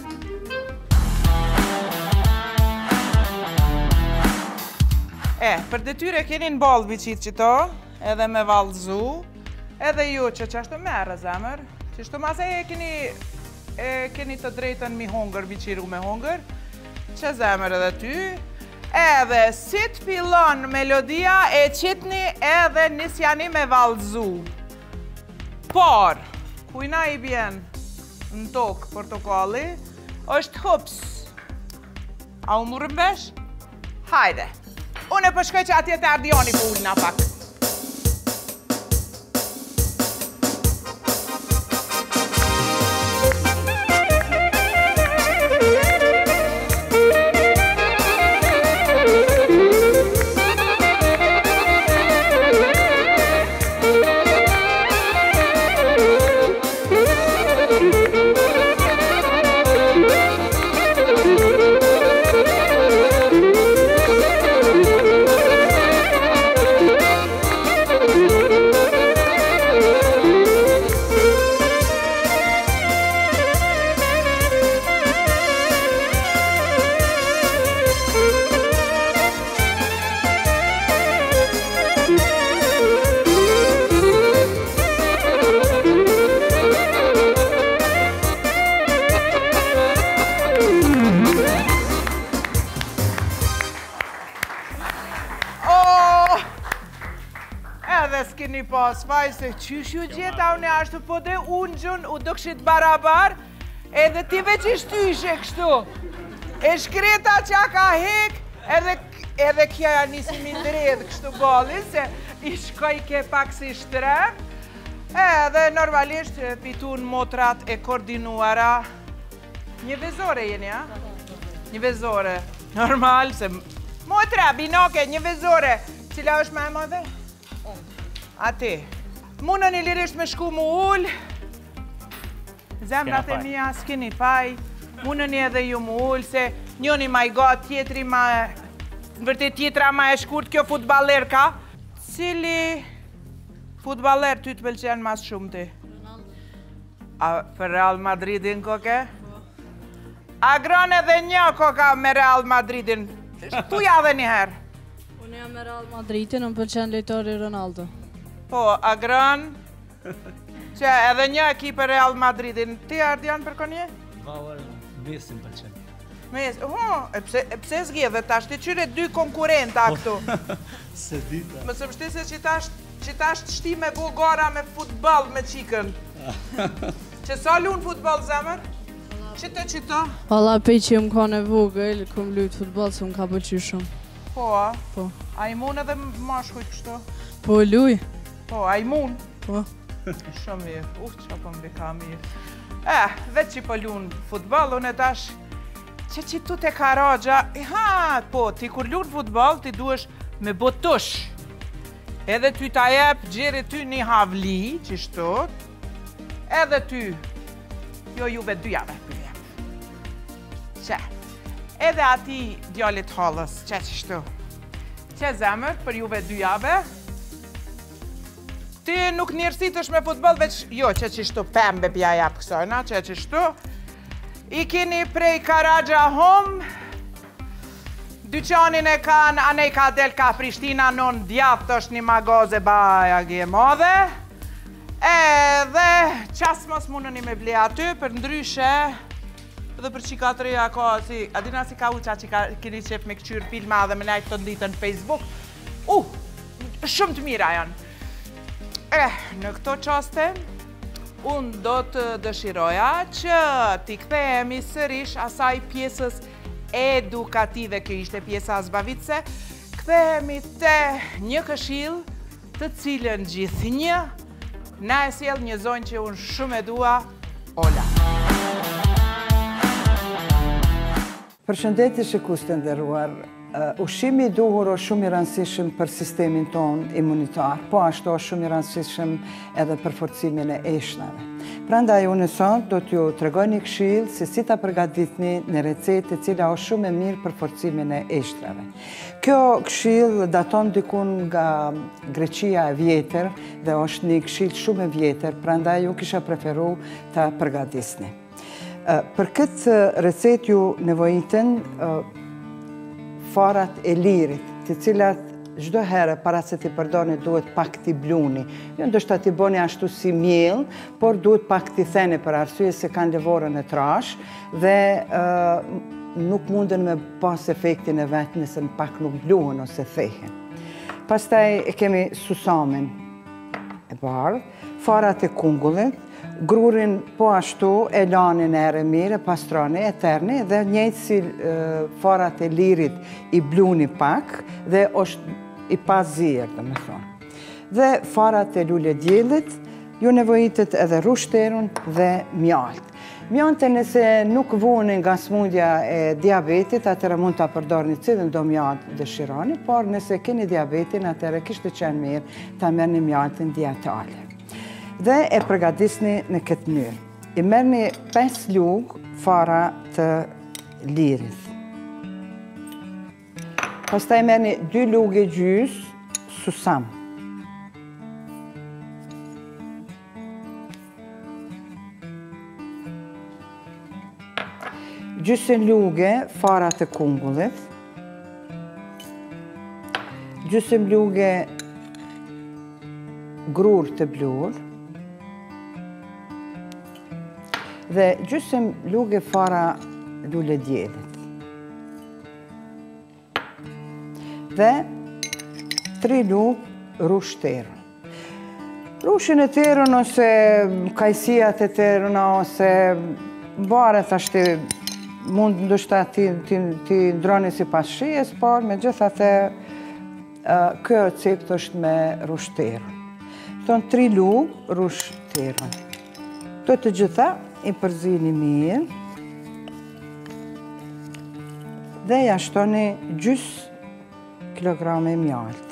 E, për detyre keni në balë biqit qito, edhe me valëzu, edhe ju që qashtu merë, zemër, qashtu mase e keni, e keni të drejten mi hongër, biqiru me hongër, që zemër edhe ty, edhe si të pilon melodia e qitni edhe nisjani me valëzu. Por, kujna i bjen në tokë portokalli, është hups. A u murën besh? Hajde. Unë e përshkoj që atje të ardioni për ullina pak. Svaj se qysh ju gjeta une ashtu po dhe unë gjun u dukshit barabar edhe ti veç i shtyshe kështu e shkreta qa ka hek edhe kja nisi mi ndredh kështu bali se i shkoj ke pak si shtrem edhe normalisht pitun motrat e koordinuara një vezore jeni a? Një vezore normal se motra binoke një vezore cila është me e madhe? Ati, munën i lirisht me shku mu ull, zemrat e mija s'kini faj, munën i edhe ju mu ull, se njoni ma i gat, tjetri ma, në vërtet tjetra ma e shkurt kjo futbaler ka. Cili futbaler ty të pëlqen mas shumë ti? A për Real Madridin koke? A gron edhe një koka me Real Madridin? Tuja dhe njëherë. Unë jam me Real Madridin, unë pëlqen lejtori Ronaldo. Po, a gran, që edhe një ekip e Real Madridin, ti Ardian për konje? Bauer, Messi më pëlqen. Messi, ho, e pse zgjedhe tash, ti qyre dy konkurenta këtu? Se dita. Më së mështi se që tash të shti me Bulgara me futbol me qikën. Që sa lunë futbol zemër? Qëtë qëto? Alla pej që më ka në vogël, këm lujtë futbol, se më ka pëlqy shumë. Po, a? Po. A i mund edhe mashkuj kështu? Po, luj. Po, a i mund? Po. Shumë mirë, uf, që po më ka mirë. Eh, veç që po lunë futbol, unë e tash që që tu te karagja, ha, po, ti kur lunë futbol, ti duesh me botush. Edhe ty ta jep gjeri ty një havli, që shtot, edhe ty, jo juve dy jave për jep. Që, edhe ati djallit halës, që që shtu. Që zemër për juve dy jave, ti nuk njërësitësh me futbol, veç jo që që shtu pembe pja jap kësojna, që që shtu. I kini prej Karagja Home, dyqanin e kanë Anejka Delka Prishtina, non djaft është një magaze baja gje madhe. Edhe qas mos mundën i me ble aty, për ndryshe, dhe për qika të reja ka si, adina si ka uqa që ka kini qef me këqyr filma dhe me najtë të nditën në Facebook. Uh, shumë të mira janë. Eh, në këto qaste, unë do të dëshiroja që t'i kthehemi sërish asaj pjesës edukative, kjo ishte pjesa zbavitse, kthehemi te një këshill të cilën gjithnjë na e sjell një zonjë që unë shumë e dua, Ola. Përshëndetje shikues të nderuar, Ushqimi i duhur është shumë i rëndësishëm për sistemin tonë imunitar, po ashtu është shumë i rëndësishëm edhe për forcimin e eshnave. Prandaj unë sot do t'ju tregoj një këshill se si ta përgatitni një recetë e cila është shumë e mirë për forcimin e eshtrave. Kjo këshill daton dikun nga Greqia e vjetër dhe është një këshill shumë e vjetër, prandaj unë kisha preferu ta përgatisni. Për këtë recetë ju nevojiten farat e lirit, të cilat çdo herë para se t'i përdorni duhet pak t'i bluni. Jo ndoshta t'i bëni ashtu si miell, por duhet pak t'i theni për arsye se kanë lëvorën e trash dhe uh, nuk munden me pas efektin e vet nëse pak nuk bluhen ose thehen. Pastaj e kemi susamin e bardhë, farat e kungullit, grurin po ashtu e lani në erë mirë, pastroni, e terni dhe njëjtë si uh, farat e lirit i bluni pak dhe është i pazirë, dhe me thonë. Dhe farat e lule djellit, ju nevojitet edhe rushterun dhe mjalt. Mjante nëse nuk vunin nga smundja e diabetit, atëra mund të përdorni cilën do mjalt dëshironi, por nëse keni diabetin, atëra kishte qenë mirë ta merrni mjaltin dietale. Dhe e përgatisni në këtë mënyrë. I merrni pesë lugë fara të lirit. Pastaj merrni dy lugë gjys susam. Gjysën lugë fara të kungullit. Gjysëm lugë grur të blur. Dhe gjysëm lugë fara lule djellit. Dhe tri lugë rush terën. Rushin e terën ose kajsijat e terën ose varet ashtë mund ndoshta ti ti ndroni sipas shijes, por megjithatë ky recept është me rush terën. Ton tri lugë rush terën. Të të gjitha i përzini mirë dhe ja shtoni gjys kilograme mjalt.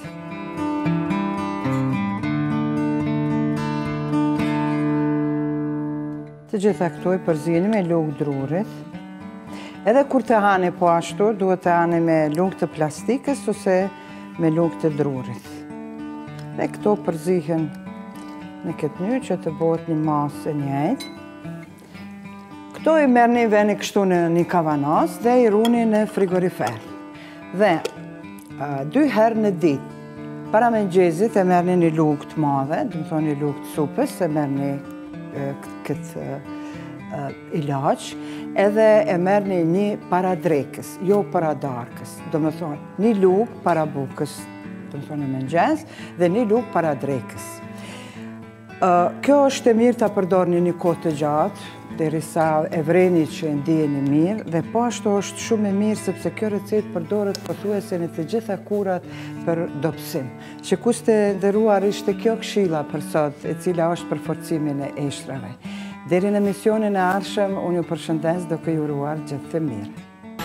Të gjitha këto i përzini me lugë drurit. Edhe kur të hani po ashtu, duhet të hani me lugë të plastikës ose me lugë të drurit. Dhe këto përzihen në këtë mënyrë që të bëhet një masë e njëjtë. Këto i merrni veni kështu në një kavanos dhe i runi në frigorifer. Dhe dy herë në ditë, para mëngjesit e merrni një lugë të madhe, do të thonë një lugë të supës, e merrni këtë ilaç, edhe e merrni një para drekës, jo para darkës. Do të thonë një lugë para bukës, do të thonë në mëngjes, dhe një lugë para drekës. Kjo është e mirë ta përdorni një kohë të gjatë, derisa e vreni që e ndiheni mirë, dhe po ashtu është shumë e mirë sepse kjo recetë përdoret pothuajse në të gjitha kurat për dobësim. Që kuste nderuar ishte kjo këshilla për sot, e cila është për forcimin e eshtrave. Deri në emisionin e ardhshëm, unë ju përshëndes duke ju uruar gjithë të mirë.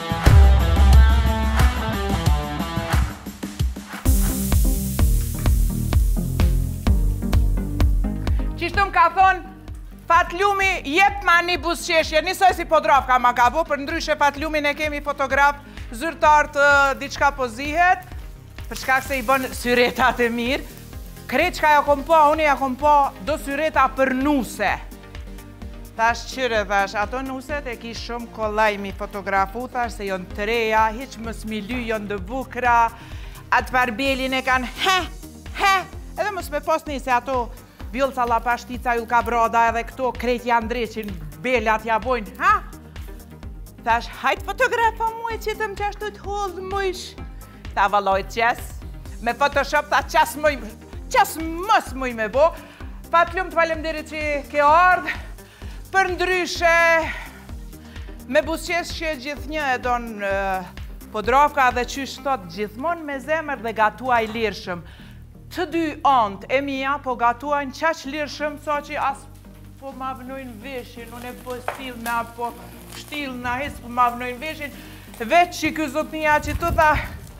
Qishtum ka thonë, Fatlumi jep ma një buzëqeshje, njësoj si Podravka ma ka bo, për ndryshe Fatlumin e kemi fotograf zyrtar të diçka pozihet, për shkak se i bën syretat e mirë. Krejt qka ja kom po, unë ja kom po do syreta për nuse. Thash qyre, thash, ato nuset e ki shumë kollaj mi fotografu, thash se jonë të reja, hiq më smilu, jonë dë bukra, atë barbelin e kanë he, he, edhe mës me posni se ato Vjolca la pashtica, Julka Broda edhe këto krejt janë dreqin, belat ja bojnë, ha? Thash, hajt fotografa muaj që të më qashtu të hollë mëjsh. Ta valoj qes, me Photoshop ta qas mëj, qas mës mëj me bo. Fatlum të falemderit që ke ardhë, për ndryshe, me busqes që gjithë një e donë Podravka dhe qysh thot gjithmon me zemër dhe gatuaj lirshëm. Të dy antë e mija po gatuajnë qaq lirshëm sa që as po ma vënojnë veshin, unë e po stilna, po shtilna, hes po ma vënojnë veshin, veç që kjo zotnia që të tha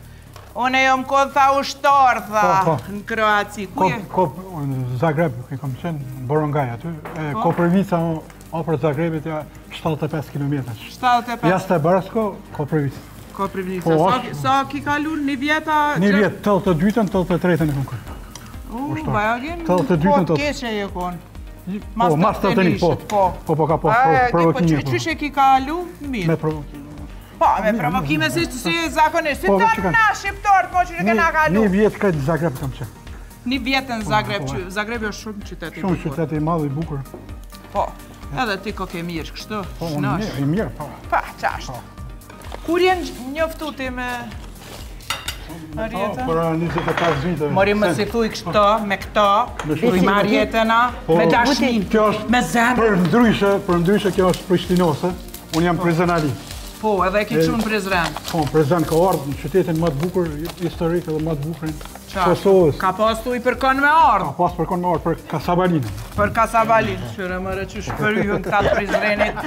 Une jom kodh tha ushtar, tha, në Kroaci. Ku je? Në Zagreb, i kam qenë në Borongaj aty. Koprivica, afër Zagrebit, shtatëdhjetë e pesë kilometra. shtatëdhjetë e pesë. Jashtë e Barasko, Koprivica. Koprivica. Sa ki kalu një vjeta? Një vjetë, tëllë të dytën, tëllë të tretën e kom kërë. U, bajagin, tëllë të dytën, po keqe je konë. Po, mas të të një, po. Po, po, ka po, provokime. Qyshe ki kalu? Mirë. Me provokime. Po, me provokime si si zakonisht. Si të na shqiptarët, po që në këna kalu. Një vjetë këtë Zagreb kam qenë. Një vjetë në Zagreb, Zagrebi është shumë qytet i bukur. Shumë qytet i madh i bukur. Po, edhe ti ko ke mirë, kështu? Po, unë mirë, i mirë, po. Pa, qashtë. Kur jenë njoftu ti me Marieta? Për njëzet e pesë vite. Mori më si thuj kështu, me këto, me Marietena, me dashnin, me zemë. Për ndryshe, për ndryshe kjo është prishtinose, unë jam prizrenali. Po, edhe ki qunë Prizren. Po, Prizren ka ardhë në qytetin më të bukur, historik edhe më të bukurin Kosovës. Ka pas tu i përkon me ardhë? Ka pas përkon me ardhë për Kasabalinë. Për Kasabalinë, qyre më reqysh për ju në këtatë Prizrenit.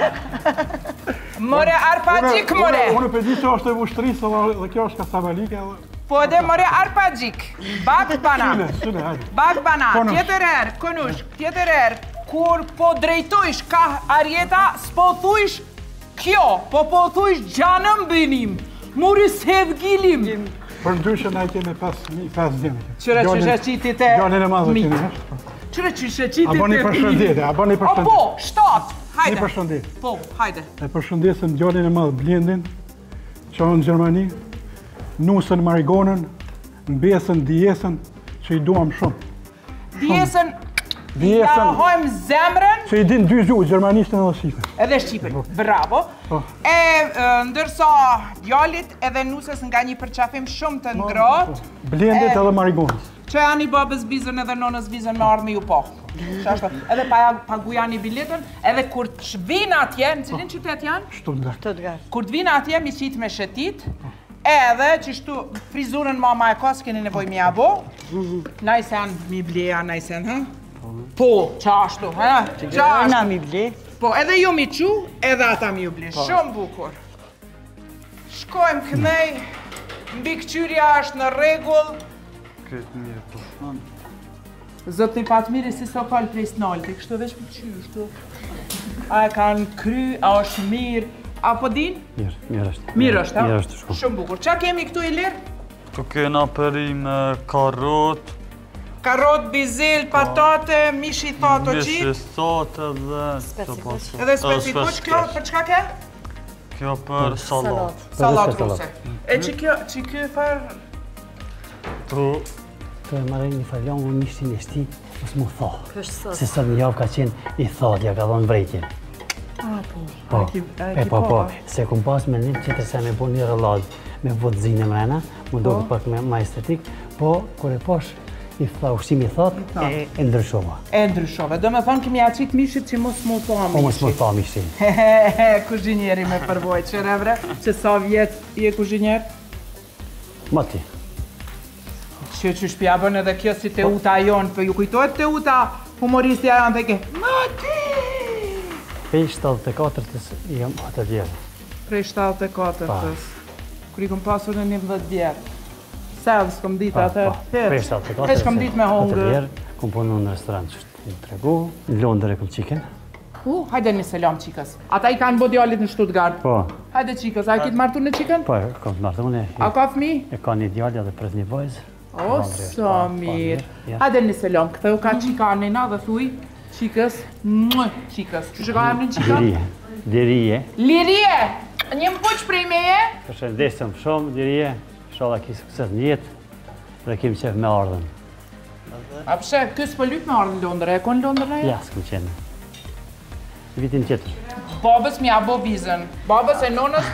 More arpaqik, more! Unë për di që është e vushtrisë dhe kjo është Kasabalike. Po edhe more arpaqik, bak bana. Sune, sune, hajde. Bak bana, tjetër herë, konush, tjetër herë, kur po drejtojsh ka Arieta, s'po thujsh kjo, po po thujsh gjanëm bënim, muri sedh gilim. Për ndryshe na i kemi pesë djene. Qyre qyshe qitit e... Gjanin e madhe kemi, heshtë. Qyre qyshe qitit e... A bani përshëndetje, a bani përshëndetje. O po, shtatë, hajde. Një përshëndetje. Po, hajde. E përshëndesëm gjanin e madhe Blendin, që në Gjermani, nusën Marigonën, në besën, dijesën, që i duam shumë. Dijesën... Ja hojmë zemrën... Që i din dy gjuhë, Gjermanishtë edhe Shqipën. Edhe Shqipën, bravo. E ndërsa djallit edhe nusës nga një përqafim shumë të ngrotë. Blendit edhe Marigonës. Që janë i babës bizën edhe nonës bizën me ardhë me ju po. Edhe paguja një biletën, edhe kur të vinë atje, në cilin qytet janë? Stuttgart. Kur të vinë atje, mi qitë me shetit, edhe që shtu frizurën mama e ka, s'keni nevoj mi abo. Najsen mi bleja, najsen, ha? Po, qashtu, ha? Qashtu. Na mi ble. Po, edhe ju mi qu, edhe ata mi ju ble. Shumë bukur. Shkojmë kënej, mbi këqyrja është në regull. Këtë mirë, po. Zëtë i patë mirë si so kalë prej snalë, të kështu veç për qyrë, shtu. A e kanë kry, a është mirë, a po din? Mirë, mirë është. Mirë është, ha? Mirë është, shku. Shumë bukur. Qa kemi këtu i lirë? Të kena perime karot. Karot, bizil, patate, mishi thato qitë. Mishi thato dhe... Specifikush. Edhe specifikush, kjo për qka ke? Kjo për salat. Salat ruse. E që kjo, që kjo për... Tu... Të e marrë një farlon në mishtin e shti, mësë mu tho. Kështë sot. Se sot një javë ka qenë i thotja, ka dhonë vrejtjen. A, po. Po, e po, po. Se kum pas me një që të se me bu një rëllad me vodzinë mrena, më do pak ma estetik, po, kur e posh, i tha ushqimi thot, e ndryshova. E ndryshova. Do me thonë kemi aqit mishit që mos mu tha mishit. Po mos mu tha mishit. Hehehe, kuzhinjeri me përvoj, që revre, që sa vjetë i e kuzhinjer? Ma ti. Që që shpja bën edhe kjo si Teuta jonë, për ju kujtojt Teuta, humoristja janë dhe ke, ma ti! Prej shtatëdhjetë e katërtës i jam ateljerë. Prej shtatëdhjetë e katërtës. Kër i kom pasur në njëmbëdhjetë vjetë. Sevë s'kom ditë atër, heq. Heq kom ditë me hongër. Ateljerë, kom punu në restorant që është në tregu. Në Londër e kom qiken. U, hajde një selam qikës. Ata i kanë bodjallit në Stuttgart. Po. Hajde qikës, a i kitë martu në qiken? Po, kom të martu në. A ka fmi? E ka një djallja dhe prez një vojzë. O, sa mirë. Hajde një selam, këtheu ka qika anina dhe thuj, qikës, mëj, qikës. Që që ka emrin qika? Lirije. Lirije! Një më puq prej meje? Përshëndesëm shumë, Lirije. Shala ki sukses në jetë, dhe kim qef me ardhen. A pëshe, kësë për lyp me ardhen Londër, e konë Londër në e? Ja, s'kom qenë. Vitin tjetër. Babës mi abo vizën. Babës e nonës,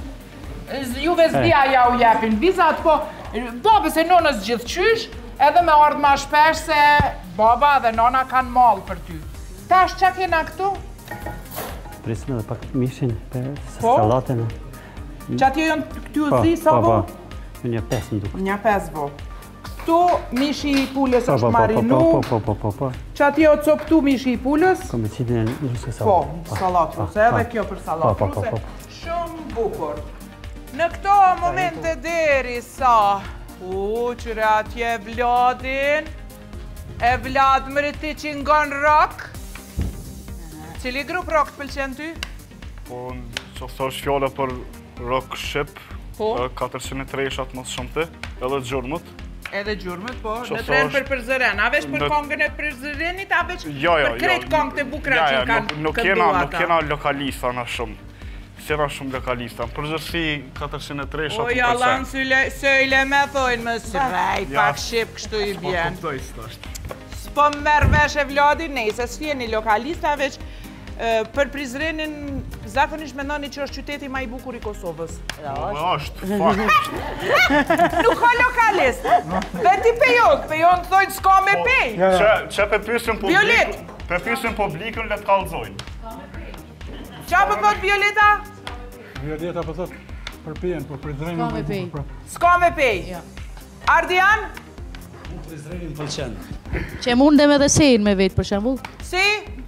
juve zdia ja u jepin. Vizat po, babës e nonës gjithë qysh, edhe me ardhë ma shpesh se baba dhe nona kanë malë për ty. Tash qa kena këtu? Prisim edhe pak mishin, për salatën. Qa t'jo jënë këty u zi, sa bo? Një pesë në duke. Një pesë bo. Këtu mishi i pulës është marinu. Po, po, po, po, po. Qa t'jo co këtu mishi i pulës? Kom e qitin e nusë salat. Po, salat ruse, edhe kjo për salat ruse. Shumë bukur. Në këto momente deri sa U, qëre atje Vladin E Vlad mëriti që ngon rock Cili grup rock të pëlqen ty? Po, që thash fjalla për rock shqip katërqind e treshat mësë shumë të Edhe gjurmët Edhe gjurmët, po, në trenë për Përzëren A veç për kongën e Përzërenit, a veç për krejt kongët e bukra që kanë këndu ata Nuk kena lokalista në shumë Sena shumë lokalista, në përgjërsi katërqind e treshat O, jalan sëjle me thojnë më srej, pak shqip kështu i bjen S'po më merë vesh e Vladi, nej, se s'jeni lokalista, veç për Prizrenin zakonisht mendoni që është qyteti ma i bukur i Kosovës. është, fakt. Nuk ka lokalist. Veti Pejon, Pejon thojnë s'ka me pej. Që pe pysin publikën, pe pysin publikën le të kalzojnë. Qa për thot Violeta? Violeta për thot për pejen, për Prizrenin. S'ka me pej. S'ka me pej. Ardian? Prizrenin pëlqen. Që mundem edhe sejnë me vetë, për shembull? Si?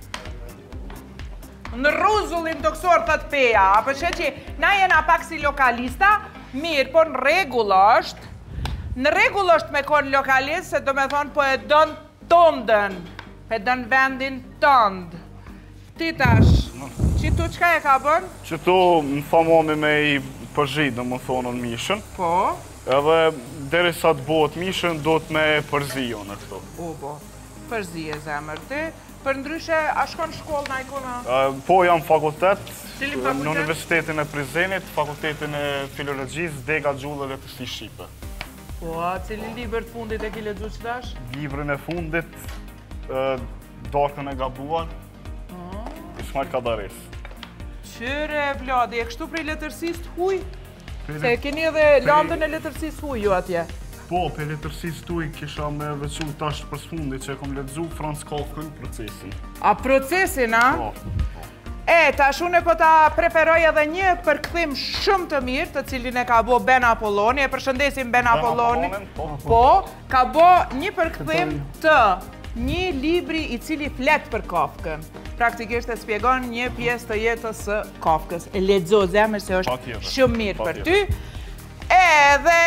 Në ruzullin të kësor të të peja, apo që që na jena pak si lokalista, mirë, po në regull është, në regull është me konë lokalist, se do me thonë po e donë tondën, e donë vendin tondë. Ti tash, që tu qka e ka bënë? Që tu më famomi me i përzhit, në më thonën mishën. Po? Edhe deri sa të bëhet mishën, do të me përzijo në këto. U, po, përzije zemër ti. Për ndryshe, a shkon shkollë na ikona? Po, jam fakultet, Cili fakultet? në Universitetin e Prizrenit, Fakultetin e Filologjisë, Dega Gjullë dhe Tësi Shqipe. Po, a cili liber të fundit e ki lexu që tash? Librin e fundit, Darkën e Gabuar, Ismail Kadares. Qyre, Vladi, e kështu prej letërsisë të huj? Se keni edhe landën e letërsisë huj ju atje? Po, për letërsisë tuj kisha me veçu tash për sfundi që e kom ledzu Franz Kafkën procesin. A procesin, a? Po. E, tash unë po ta preferoj edhe një përkthim shumë të mirë, të cilin e ka bo Ben Apolloni, e përshëndesim Ben Apolloni. Po, ka bo një përkthim të një libri i cili flet për Kafkën. Praktikisht e spjegon një pjesë të jetës së Kafkës. E lexo zemër se është shumë mirë për ty. Edhe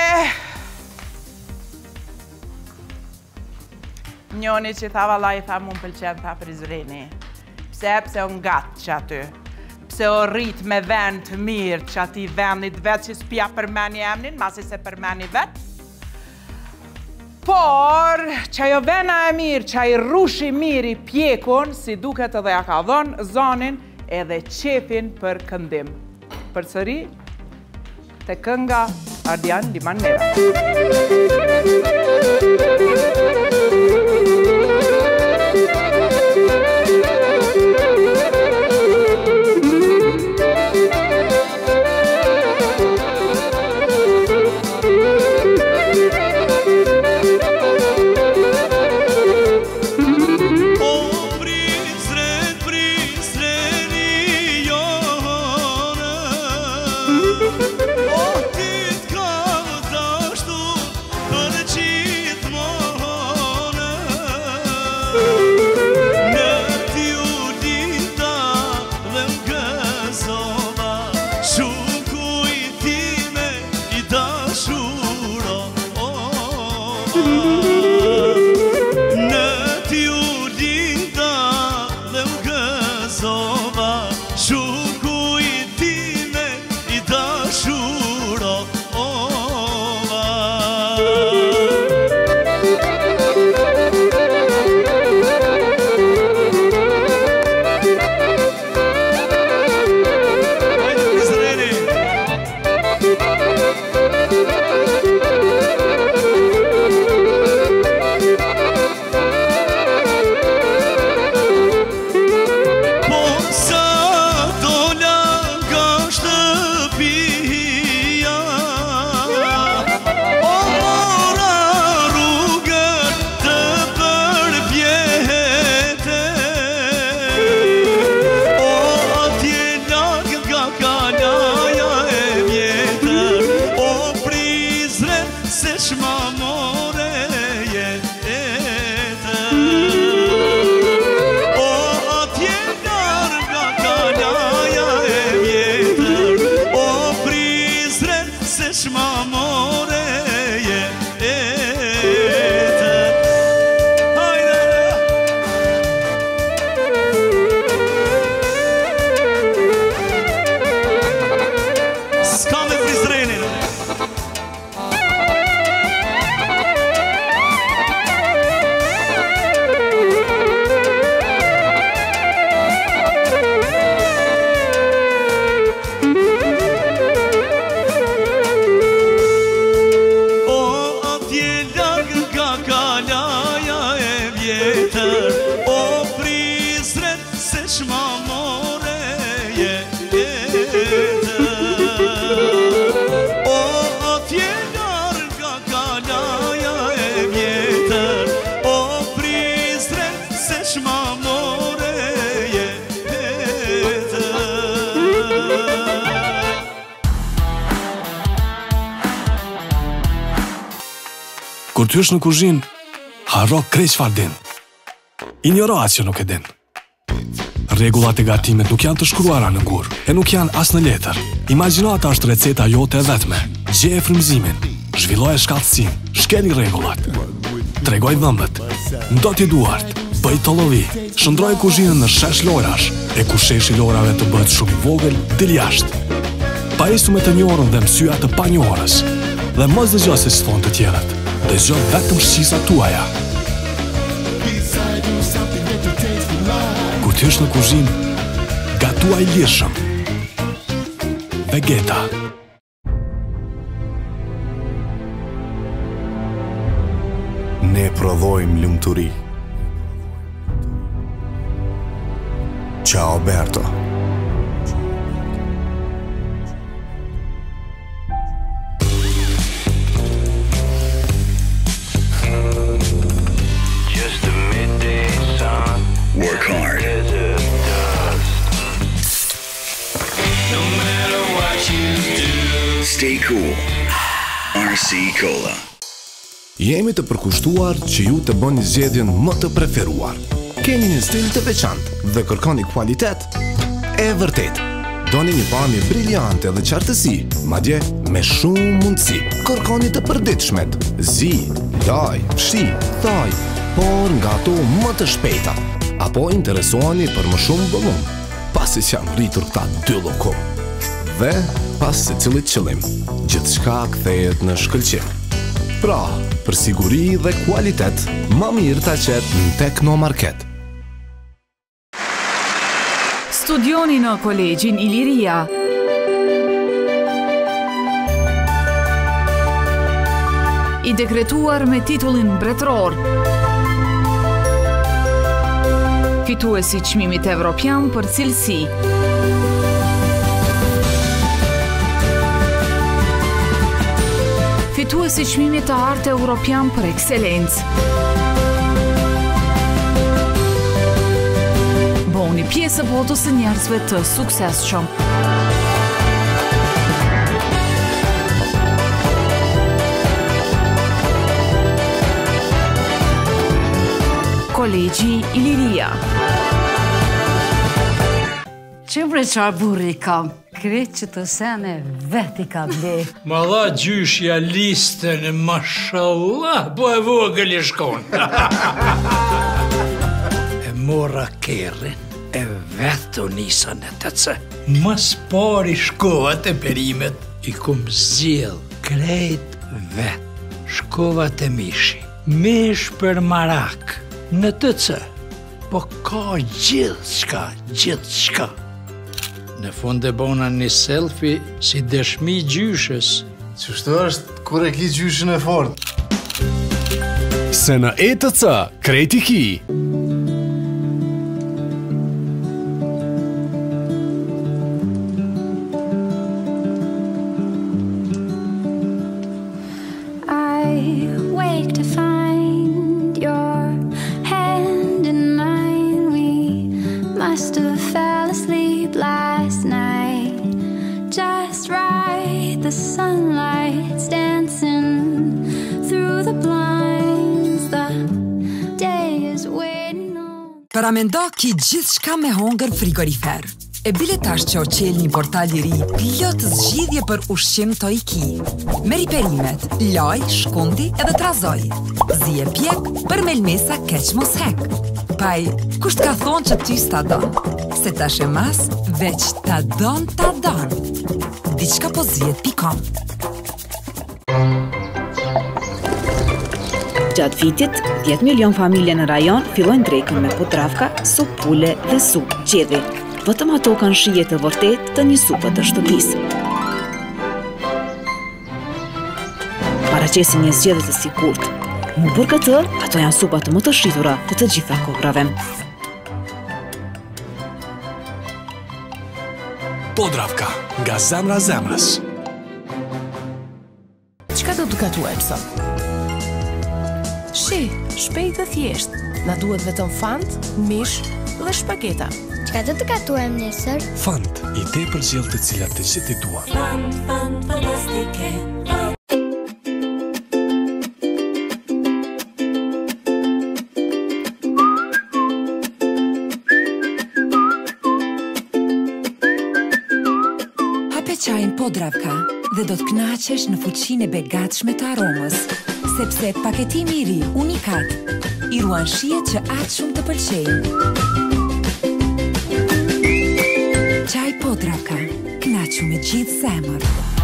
njoni që tha valla i tha mu më pëlqen tha Prizreni. Pse, pse o ngatë që aty. Pse o rrit me vend të mirë që ati vendit vetë që s'pja përmeni emnin, masi se përmeni vetë. Por, që ajo vena e mirë, që ajo rushi mirë i pjekun, si duket edhe ja ka dhonë zonin edhe qepin për këndim. Për sëri, të kënga Ardian Limanera. Oh, ti t'ka dashtu, për qitë më Kur t'hysh në kuzhinë, harro krejt çfarë din. Injoro atë që nuk e din. Rregullat e gatimit nuk janë të shkruara në gur, e nuk janë as në letër. Imagjino ata është receta jote e vetme. Gjeje frymëzimin, zhvilloje shkallësinë, shkeli rregullat. Tregoj dhëmbët, ndotje duart, bëj tollovi, shndroj kuzhinën në shesh lorash, e ku sheshi lorave të bëhet shumë i vogël, dil jashtë. Parisu me të njohurën dhe mësyja të panjohurës. Dhe mos dëgjoj se s'thon të tjerët. Dëgjoj vetëm shqisat tuaja. Kur t'hysh në kuzhinë, gatuaj lirshëm. Vegeta. Ne prodhojmë lumturi. Ciao Berto. Work hard. No matter what you do. Stay cool. R C Cola. Jemi të përkushtuar që ju të bëni zgjedhjen më të preferuar. Keni një stil të veçantë dhe kërkoni kvalitet e vërtet. Doni një pamje briljante dhe qartësi, madje me shumë mundësi. Kërkoni të përditshmet, zi, laj, fshi, thaj, por nga ato më të shpejta. Apo interesoheni për më shumë volum, pasi që janë rritur këta dy llokum. Dhe pas secilit qëllim, gjithçka kthehet në shkëlqim. Pra, për siguri dhe kualitet, më mirë ta qet në Teknomarket. Studioni në Kolegjin Iliria. I dekretuar me titullin mbretëror. Fituesi çmimit evropian për cilësi. Fituesi çmimit të artë evropian për ekselencë. Bëuni pjesë e botës së njerëzve të suksesshëm. Kolegji Iliria. Që bre qarë burri kam, kretë që të sene veti ka ble. Ma dha gjyshja listën, mashallah, po e vogël i shkon. E mora kerrin, e vetë u nisën e të cë. Mas pari shkovat e perimet, i kum zgjell krejt vetë. Shkovat e mishi, mish për marak, në të cë, po ka gjithë shka, gjithë shka. Në fund e bona një selfie si dëshmi gjyshës. Qështu është kur e ki gjyshën e fort? Se në E T C, krejti ki. Paramendo ki gjithë shka me hongër frigorifer. E bile tash që o qel një portal i ri, plot zgjidhje për ushqim të iki. Meri perimet, laj, shkundi edhe trazoj. Zije pjek për melmesa keq mos hek. Paj, kusht ka thonë që ty s'ta don? Se tash e mas, veç ta don, ta don. Diçka po zjet pikon. Gjatë vitit, dhjetë milion familje në rajon fillojnë drekën me potravka, supë pule dhe supë gjedhi. Vetëm ato kanë shije të vërtet të një supë të shtëpisë. Paraqesin një zgjedhje të sigurt. Mu për këtë, ato janë supat më të shitura të të gjitha kohrave. Podravka, nga zemra zemrës. Çka do të gatuajmë sot? Shi, shpejt dhe thjesht. Na duhet vetëm fant, mish dhe shpageta. Çka do të gatuajmë nesër? Fant, i tepër gjellë të cilat të gjithë i duan. Fant, fant, fantastike. Podravka dhe do të kënaqesh në fuqinë e begatshme të aromës, sepse paketimi i ri unikat i ruan shijet që aq shumë të pëlqejnë. Çaj Podravka, kënaqu me gjithë zemër.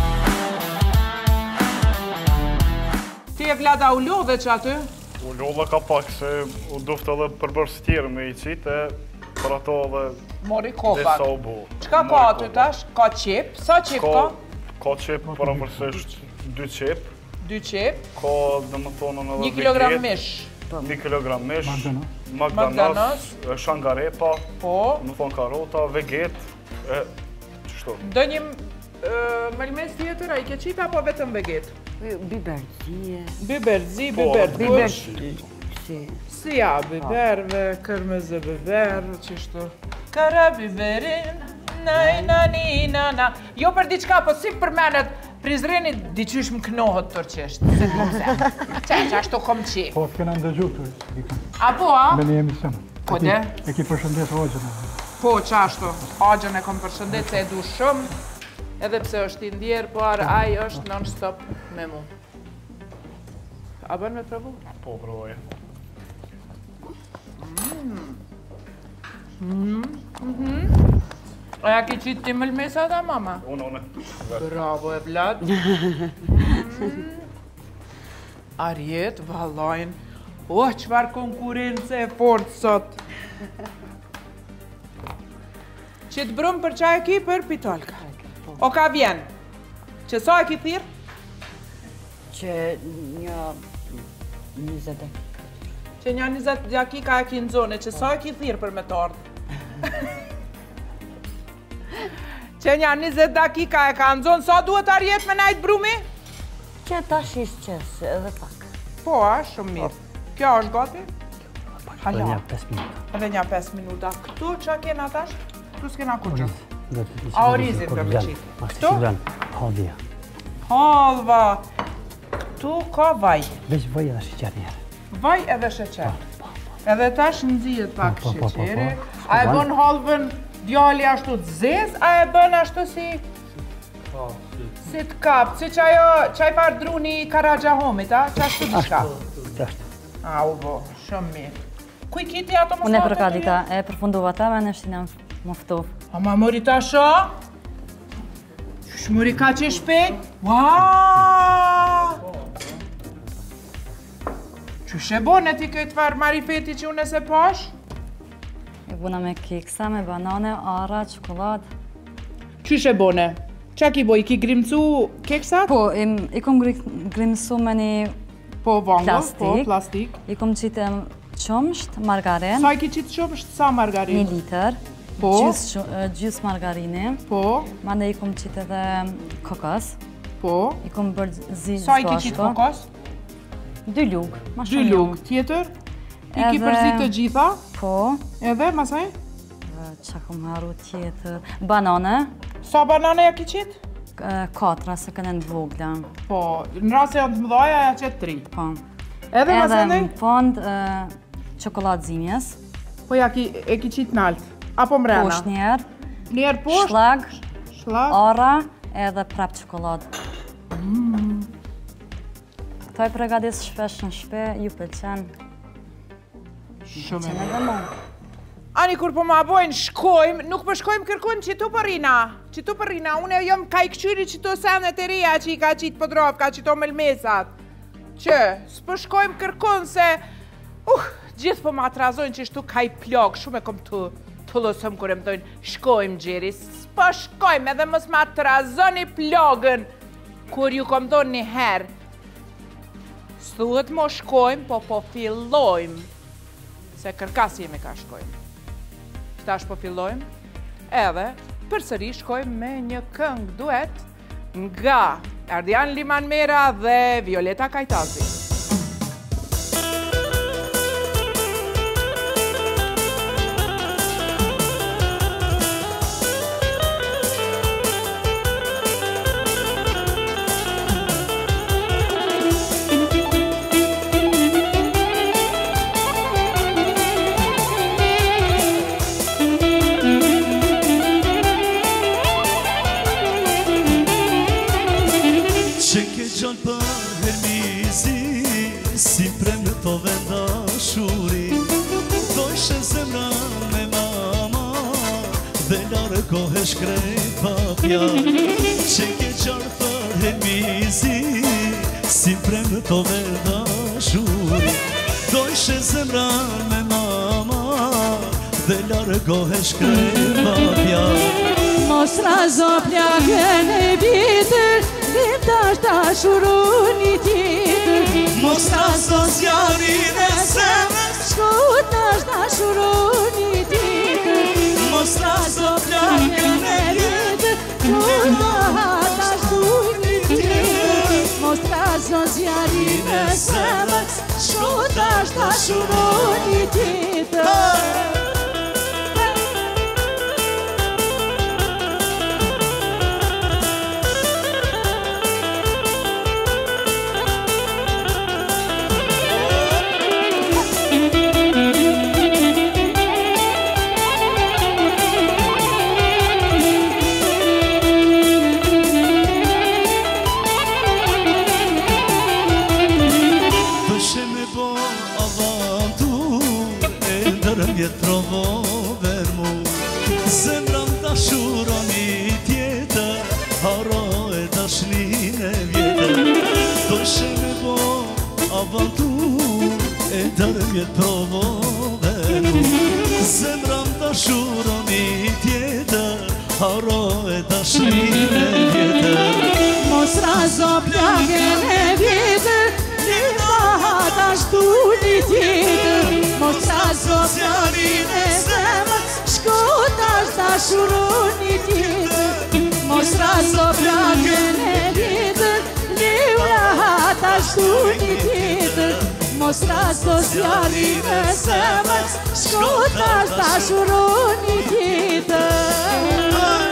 Ti e Vlada u lodhe që aty? U lodhe ka pak se u duftë edhe përbërës tjerë me i qitë e për ato edhe mori kopat. Desa u bu. Qka ka aty tash? Ka qep? Sa qep ka? Ka qep për amërsesht dy qep. Dy qep? Ka dhe më thonën edhe Një kilogram mish. Një kilogram mish. Magdanos. Shangarepa. Po. Më thonë karota, veget. E, qështu? Dë një mëlmes tjetër, a i ke qita apo vetëm veget? Biberzie. Biberzi, biber tush. Si ja, biberve, kërmëzë biber, qështu. Kara biberin, najna, nina, na. Jo për diqka, po si për menet, Prizreni diqysh më knohët tërqesht, se të më se. Qa që ashtu kom qi. Po, të kena ndëgju të A po, a? Me një emision. Po, de? E ki përshëndet Agjën. Po, qa ashtu. Agjën e kom përshëndet se e du shumë. Edhe pse është i ndjerë, por aj është non-stop me mu. A bën me provu? Po, provoje. A ja ki qitë ti mëlmesa da, mama? Unë, unë. Bravo e Vlad. Arjet, valojnë. O, qëfar konkurence e fort sot. Që të brumë për qaj e ki për pitolka. O ka vjen? Që sa e ki thirë? Që një njëzet e Që një njëzet dakika e ki në zone, që sa e ki thirë për me të ardhë? Që një njëzet dakika e ka në zonë, sa duhet arjet me najtë brumi? Që ta shishë qësë edhe pak. Po, a, shumë mirë. Kjo është gati? Edhe një pesë minuta. Edhe një pesë minuta. Këtu që kena tash? Këtu s'kena kur gjë. A orizin për me qitë. Këtu? Halvia. Halva. Këtu ka vaj. Veç vaj edhe sheqer njerë. Vaj edhe sheqer. Edhe tash nëzijet pak sheqeri. A e bën halvën djali ashtu të zez, a e bën ashtu si... Si të kapë, si që ajo, qaj farë druni Karagja Homit, a? Që ashtu të shka? Ashtu. A, u bo, shumë mirë. Kuj kiti ato më Unë e përkadita, e përfundova ta, me nështë në moftof. A ma mori ta sho? Qysh mori ka që shpejt? Waaaa! Qysh e bone ti këtë farë marifeti që unë e se pash? E buna me keksa, me banane, ara, qokolad. Qysh e bone? Qa ki boj, ki grimcu keksat? Po, i kom grimcu me një plastik. Po, plastik. I kom qitë qëmsht, margarin. Sa i ki qitë qëmsht, sa margarin? Një liter. Po. Gjys margarini. Po. Mande i kom qitë edhe kokos. Po. I kom bërë zi Sa i ki qitë kokos? Dy lugë, ma shumë Dy lugë. Tjetër? I ki përzit të gjitha? Po. Edhe, masaj? Qa kom haru tjetër? Banane. Sa banane ja ki qitë? Katra, se kënë në vogla. Po, në rrasë janë të mëdhaja, ja qëtë tri. Po. Edhe masaj Edhe në fond, qokoladë zimjes. Po ja e ki qitë në altë? Apo mrena? Posht njerë. Njerë posht? Shlag. Shlag. Ara, edhe prap qokoladë. Këto e pregadis shpesh në shpe, ju pëlqen. Shumë e më. Ani kur po ma bojnë shkojmë, nuk po shkojmë kërkun që tu përrina. Që tu përrina, unë e jom ka i këqyri që tu senet e reja që i ka qitë Podravka, që tu melmesat. Që, s'po shkojmë kërkun se, uh, gjithë po ma trazojnë që shtu ka i plog, shumë e kom të të lësëm kur e më dojnë, shkojmë gjeri, s'po shkojmë edhe mos ma trazoni plogën, kur ju kom dojnë një herë. S'thuhet mo shkojmë, po po fillojmë, se kërkas jemi ka shkojmë. Tash po fillojmë, edhe përsëri shkojmë me një këngë duet nga Ardian Liman Mera dhe Violeta Kajtazi. largohesh krejt papja që ke qarta e mizi si premtove dashuri dojshe zemra me mama dhe largohesh krejt papja Mos razo plagën e vitër lim tash dashurun i tjetër Mos razo zjarin e zemrës shkut tash dashurun i tjetër Mos razo plagën e vitër lim tash dashurun i tjetër Mos razo zjarin e zemrës shkut tash dashurun i tjetër Je trovo vermu Zemram dashuron i tjetër Haro e dashnin e vjetër Dojshe me bo avantur E dërëm je trovo vermu Zemram dashuron i tjetër Haro e dashnin e vjetër Mos razo plagën e vjetër Lim tash dashurun i tjetër Mos razo zjarin e zemrës shkut tash dashurun i tjetër Mos razo plagën e vjetër Lim tash dashurun i tjetër Mos razo zjarin e zemrës shkut tash dashurun i tjetër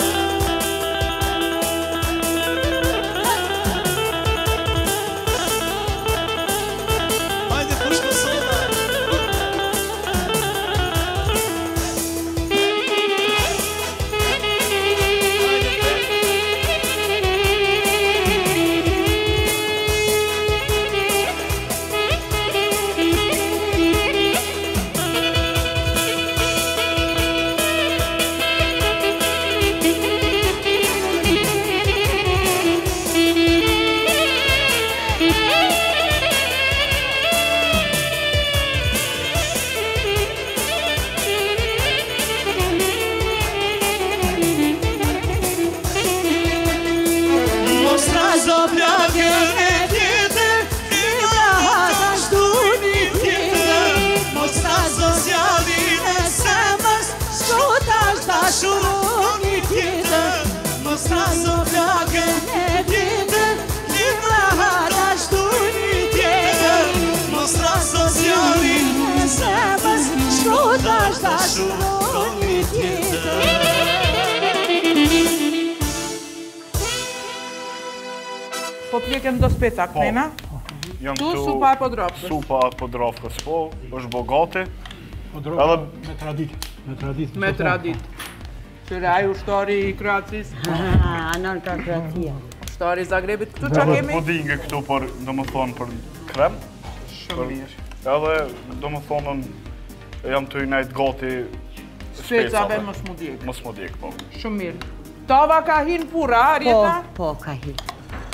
Po pjekem do speca, këtena? Tu supa e podrofkës? Supa e podrofkës, po, është bogati. Podrofka me tradit. Me tradit. Me tradit. Qëre aj ushtari i Kroacis? Anon ka Kroacia. Ushtari i Zagrebit, këtu qa kemi? Pudinge këtu për, do më thonë, për krem. Shumë mirë. Edhe, do më thonën, jam të i najtë gati specave mos mu djek. Mos mu djek, po. Shumë mirë. Tava ka hin pura, Rjeta? Po, po, ka hin.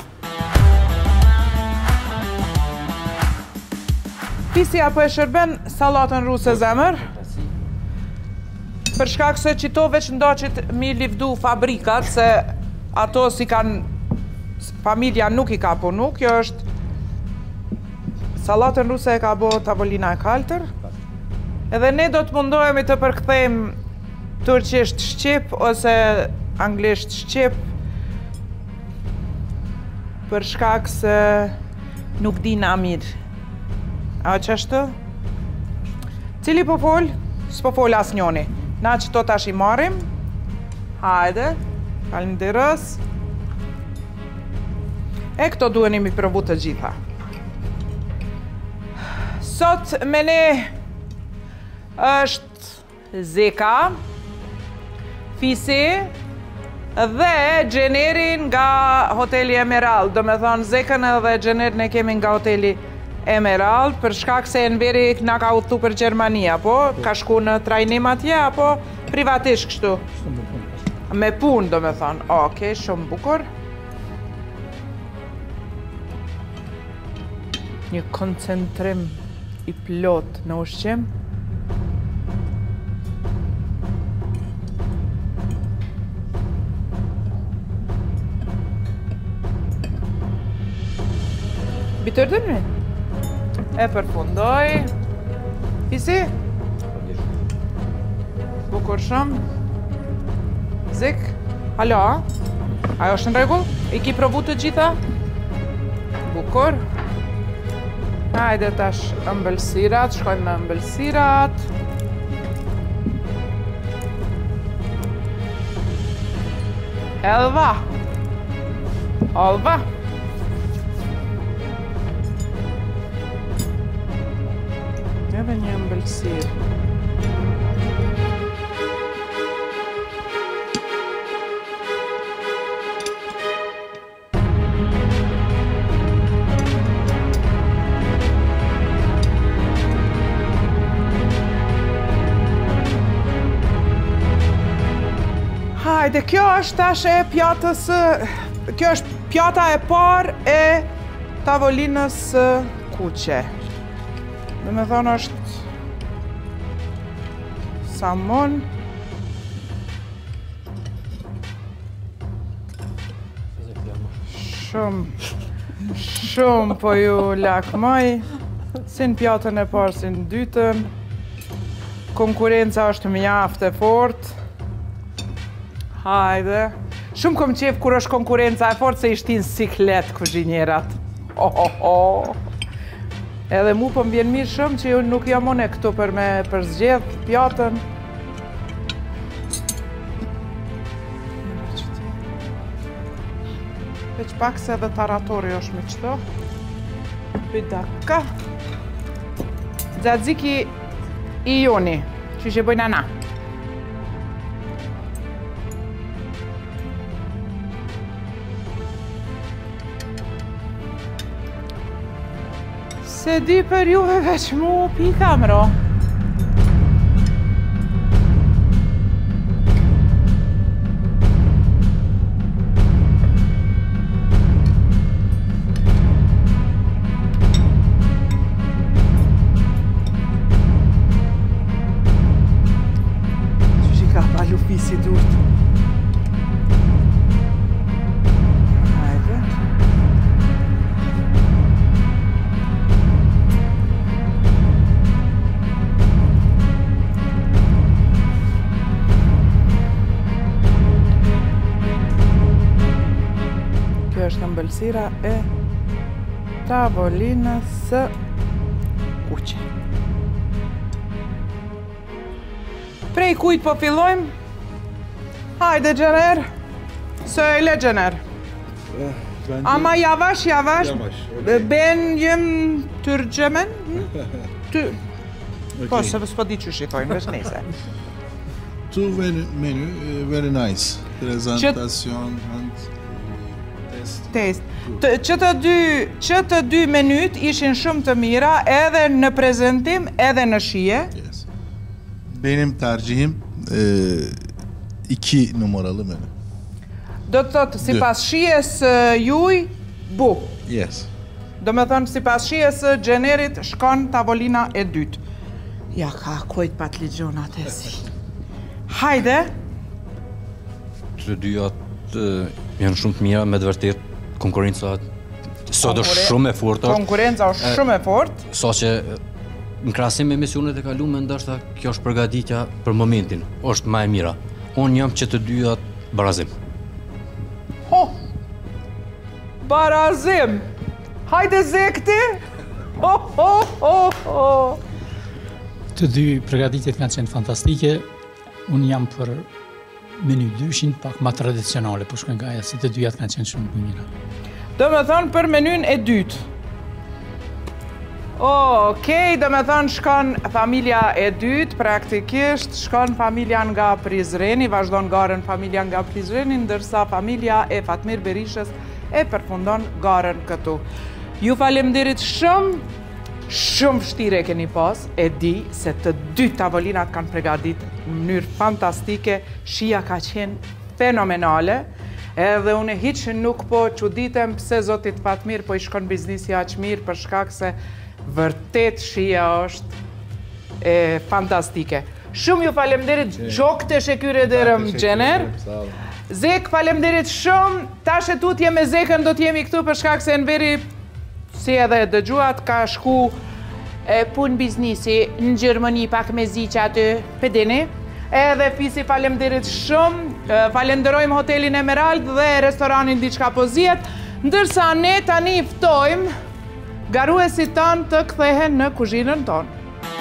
Fisi apo e shërben salatën ruse zemër? Për shkak se qito veç ndoqit mi livdu fabrikat, se ato si kanë, familja nuk i ka punu, kjo është salatën ruse e ka bo tavolina e kaltër, edhe ne do të mundohemi të përkthejmë turqisht shqip ose anglisht shqip për shkak se nuk di na mirë. A qështu? Cili po fol? S'po fol as njoni. Na që to tash i marim. Hajde. Falenderës. E këto duheni mi provu të gjitha. Sot me ne është Zeka, Fisi dhe Gjenerin nga hoteli Emerald. Do me thonë Zekën edhe Gjenerin e kemi nga hoteli Emerald, për shkak se Enveri nga ka udhëtu për Gjermania, apo? Ka shku në trajnim atje, apo privatisht kështu? Me punë, do me thonë. Okej, shumë bukur. Një koncentrim i plot në ushqim. Bitërdën me? E përfundoj. Pisi? Bukur shumë. Zik? Halo? Ajo është në rregull? I ki provu të gjitha? Bukur. Hajde tash ëmbëlsirat, shkojmë me ëmbëlsirat. Elva. Olva. Edhe një ëmbëlsirë. Hajde, kjo është tash e pjatës, kjo është pjata e parë e tavolinës kuqe. Dhe me thonë është salmon. Shumë, shumë po ju lakmoj. Si në pjatën e parë, si në dytën. Konkurenca është mjaft e fortë. Hajde. Shumë kom qef kur është konkurenca e fortë se ishtin siklet kuzhinjerat. Oh, oh, oh. Edhe mu po m'vjen mirë shumë që ju nuk jam une këtu për me përzgjedh pjatën. Veç pak se edhe taratori është me qëto. Pidaka. Dzadziki i joni, që që bëjna na. Se di për juve veç mu pika mro. Që që ka pa lufisi durt. Është ëmbëlsira e tavolinës së kuqe. Prej kujt po fillojmë? Hajde, Gjener. Söyle, Gjener. Ama yavaş yavaş. Ben jem Türkçemen. Po, se s'po di që shikojnë, veç nese. Tu menu, very nice. Prezentacion, test. Që të dy, që të dy menut ishin shumë të mira edhe në prezentim edhe në shije. Yes. Benim tercihim e, iki numaralı menü. Do të thotë, si pas shijes juj, bu. Yes. Do me thonë, si pas shijes Gjenerit, shkon tavolina e dytë. Ja ka kojt pat ligjonat e si. Hajde. Të dyjat janë shumë të mira, me të vërtet. Konkurenca sot është shumë e fortë. Konkurenca është shumë e fortë. Sa që në krahasim me misionet e kaluara, ndoshta kjo është përgatitja për momentin. Është më e mira. Unë jam që të dyjat barazim. Ho! Barazim! Hajde zekti! Ho, ho, ho, ho! Të dy përgatitjet kanë qenë fantastike. Unë jam për menu dyshin pak ma tradicionale, po shkojnë gaja, se të dyjat kanë qenë shumë të mira. Do me thonë për menyn e dytë. Okej, do me thonë shkon familja e dytë, praktikisht, shkon familja nga Prizreni, vazhdon garën familja nga Prizreni, ndërsa familja e Fatmir Berishës e përfundon garën këtu. Ju faleminderit shumë, shumë vështire keni pas, e di se të dy tavolinat kanë përgatit në mënyrë fantastike, shija ka qenë fenomenale, edhe unë hiç nuk po çuditem pse zotit Fatmir po i shkon biznisi aq mirë për shkak se vërtet shija është e fantastike. Shumë ju falemderit, çok teşekkür ederim Cener. Zek, falemderit shumë, tash e tutje me Zekën do t'jemi këtu për shkak se Enveri, si edhe dëgjuat, ka shku e, pun biznisi në Gjermani pak me zi që aty pedini. Edhe Fisi falemderit shumë, falenderojmë hotelin Emerald dhe restoranin Diçka po zihet, ndërsa ne tani i ftojmë garuesit tanë të kthehen në kuzhinën tonë.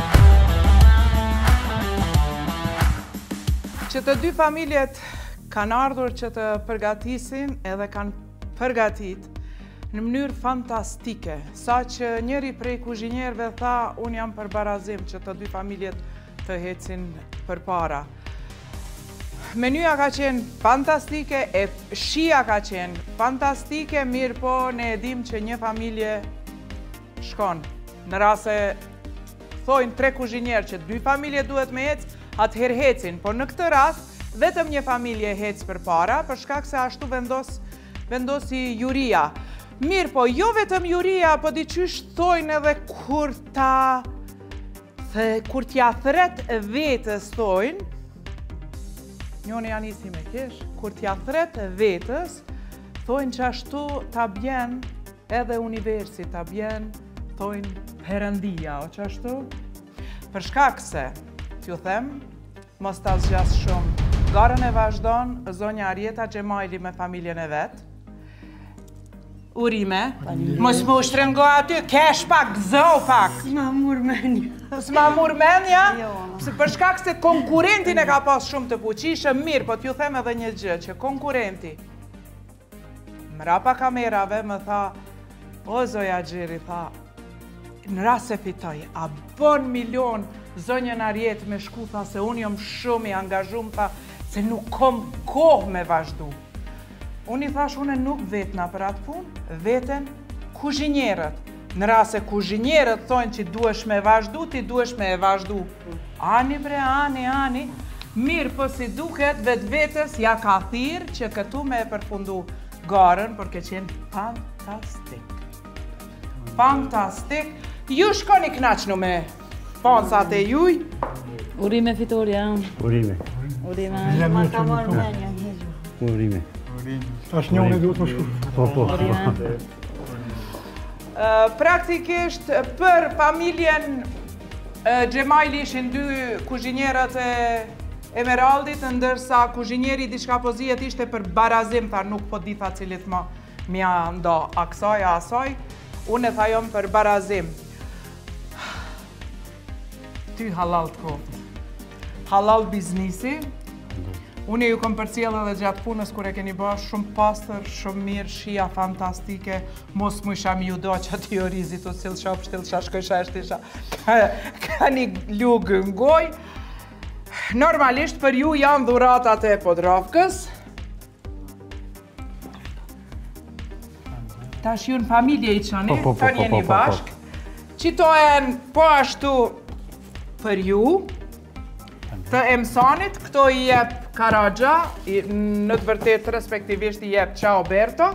Që të dy familjet kanë ardhur që të përgatisin edhe kanë përgatit në mënyrë fantastike. Sa që njëri prej kuzhinjerëve tha, unë jam për barazim që të dy familjet të hecin për para. Menuja ka qenë fantastike, e shia ka qenë fantastike, mirë po ne edhim që një familje shkon. Në rase thojnë tre kuzhinjerë që dy familje duhet me hecë, atëherë hecin, por në këtë rast, vetëm një familje hecë për para, për shkak se ashtu vendos, vendosi juria. Mirë, po jo vetëm juria, po diqysh thojnë edhe kur ta, the, kur t'ja thret vetës thojnë, njoni janë isi me kesh, kur t'ja thret vetës, thojnë që ashtu ta bjen edhe universi, ta bjen, thojnë perëndia, o që ashtu? Për shkak se, t'ju them, mos ta zgjas shumë. Garën e vazhdon zonja Arjeta Xhemajli me familjen e vet. Urime. Mos më shtrëngo aty, kesh pak, gëzo pak. S'ma mur menja. S'ma mur menja? Për shkak se konkurentin e ka pas shumë të fuqishëm, mirë, po t'ju them edhe një gjë, që konkurenti mrapa kamerave më tha, o zoja Xheri, tha, në rast se fitoj, a bon milion zonjën Arjet me shku, tha se unë jom shumë i angazhum, tha se nuk kom kohë me vazhdu. Unë i thash, unë nuk vetna për atë punë, veten kuzhinjerët. Në rast se kuzhinjerët thonë që duhesh me vazhdu, ti duhesh me e vazhdu. Ani bre, ani, ani, mirë po si duket, vetë vetës ja ka thirë që këtu me e përfundu garën, për ke qenë fantastik. Fantastik. Ju shkoni knaqnu me pansat e juj. Urime Fitoria. Urime. Urime. Ma ka marrë menja. Urime. Tash njëri duhet më shku. Po, po. Praktikisht për familjen Xhemajli ishin dy kuzhinjerët e Emeraldit, ndërsa kuzhinjeri Diçka po zihet ishte për barazim, tha nuk po di tha cilit më mja ndo aksaj a asaj, unë e tha jom për barazim. Ty halal të kohë. Halal biznisi. Unë ju kom përcjell edhe gjatë punës kur e keni bërë shumë pastër, shumë mirë, shija fantastike, mos mu isha mi ju do që aty orizit u cilë shop, shtilë qa shkojsha eshtisha, ka një lugë në goj. Normalisht për ju janë dhuratat e Podravkës. Tash ju në familje i qëni, të njeni bashk. Qitohen po ashtu për ju, të emsanit, këto i jep Karagja, në të vërtet respektivisht i jep Ciao Berto.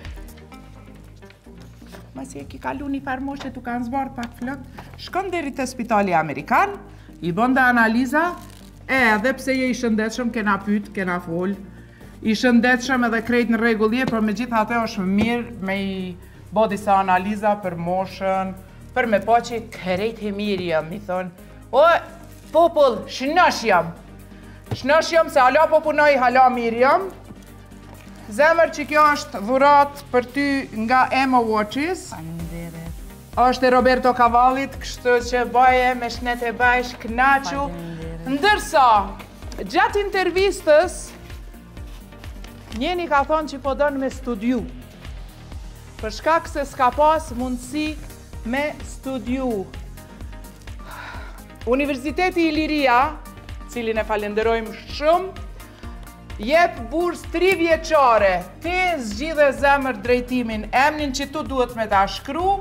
Masi e ki kalu një farmoshe tu kanë zbarë pak flok, shkon deri të spitali Amerikan, i bën dhe analiza, e edhe pse je i shëndetshëm, kena pyt, kena fol, i shëndetshëm edhe krejt në regullje, por me gjitha atë është mirë me i bo disa analiza për moshën, për me po që krejt e mirë jam, mi thonë, o, popull, shnosh jam. Shnosh jam se hala po punoj, hala mirë jam. Zemër që kjo është dhurat për ty nga Emma Watches. është e Roberto Cavallit, kështu që baje me shnet e bajsh knaqu. Ndërsa, gjatë intervistës, njeni ka thonë që po donë me studiu. Për shkak se s'ka pas mundësi me studiu. Universiteti Iliria, cilin e falenderojmë shumë, jep burs tri vjeqare, ti zgjidhe zemër drejtimin, emnin që tu duhet me ta shkru,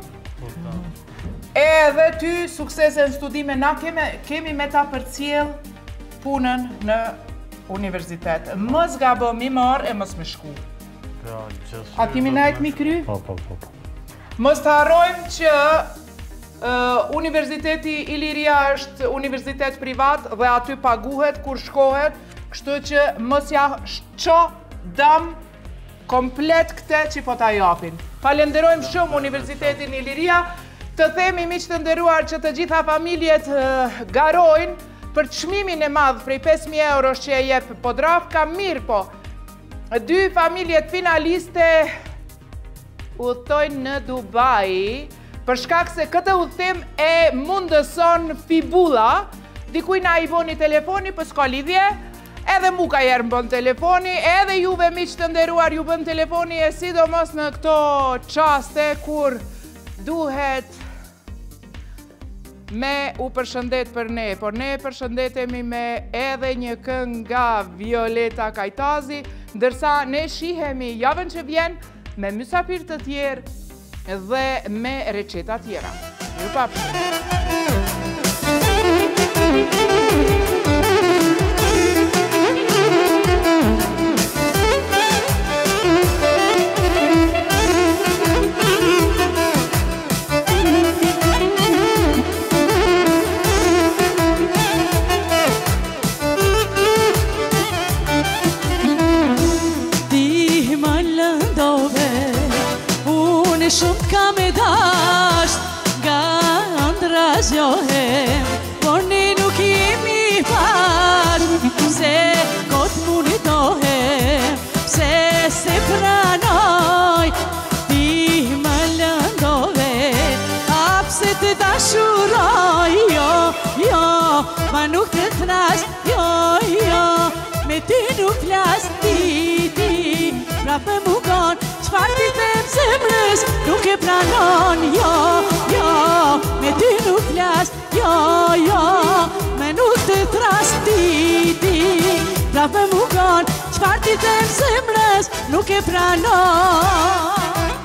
edhe ty sukses e në studime, na kemi, kemi me ta përcjell punën në universitet. Mos gabo mi marr e mos me shku. A kemi najt mi kry? Po, po, po. Mos të harrojmë që uh, Universiteti Iliria është universitet privat dhe aty paguhet kur shkohet, kështu që mos ja shqo dam komplet këte që po ta japin. Falenderojmë shumë Universitetin Iliria, të themi miq të nderuar që të gjitha familjet uh, garojnë për çmimin e madh prej pesë mijë eurosh që e jep Podravka, mirë po. Dy familjet finaliste udhtojnë në Dubai për shkak se këtë udhtim e mundëson Fibula. Dikuj na i boni telefoni, për s'ka lidhje, edhe mu ka jerë më bën telefoni, edhe juve miq të nderuar ju bën telefoni, e sidomos në këto qaste kur duhet me u përshëndet për ne, por ne përshëndetemi me edhe një këngë nga Violeta Kajtazi, ndërsa ne shihemi javën që vjen me mysafir të tjerë dhe me receta tjera. Ju pafshim. Shumë ka me dasht nga ndra zjohem, por ne nuk jemi pasht, pse kot mu në dohem, pse se pranoj, ti më lëndove, a pse të dashuroj, jo, jo, ma nuk të tras, jo, jo, me ty nuk flas, ti, ti, prapë mu gon, qfar ti them zemrës, nuk e pranon, jo, jo, me ty nuk flas, jo, jo, me nuk të tras, ti, ti, prapë mu gon, qfar ti them zemrës, nuk e pranon.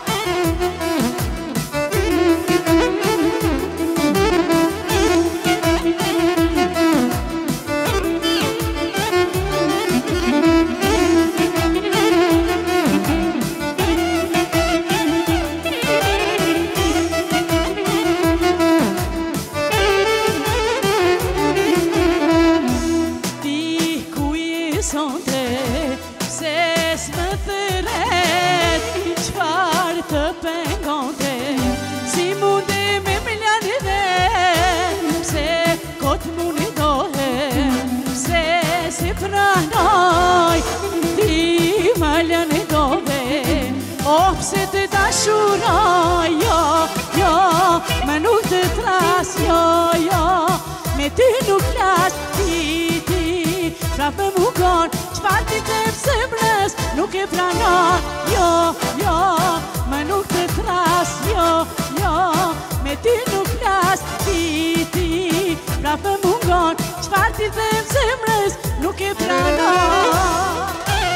Pse të dashuroj, jo, jo, me nuk të tras, jo, jo, me ty nuk flas, ti, ti, prapë mu gon, qfar ti them zemrës, nuk e pranon, jo, jo, me nuk të tras, jo, jo, me ty nuk flas, ti, ti, prapë mu gon, qfar ti them zemrës, nuk e pranon.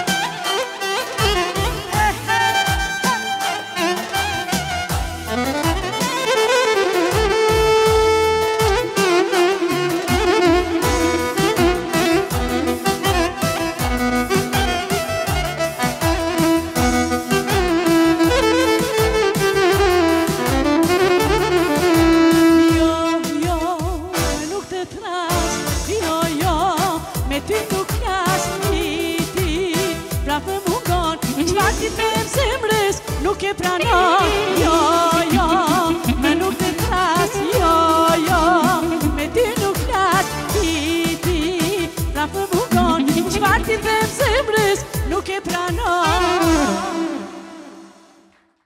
Nuk e pranon, jo, jo, me nuk të tras, jo, jo, me ty nuk flas, ti, ti, prapë mu gon, qfar ti them zemrës, nuk e pranon.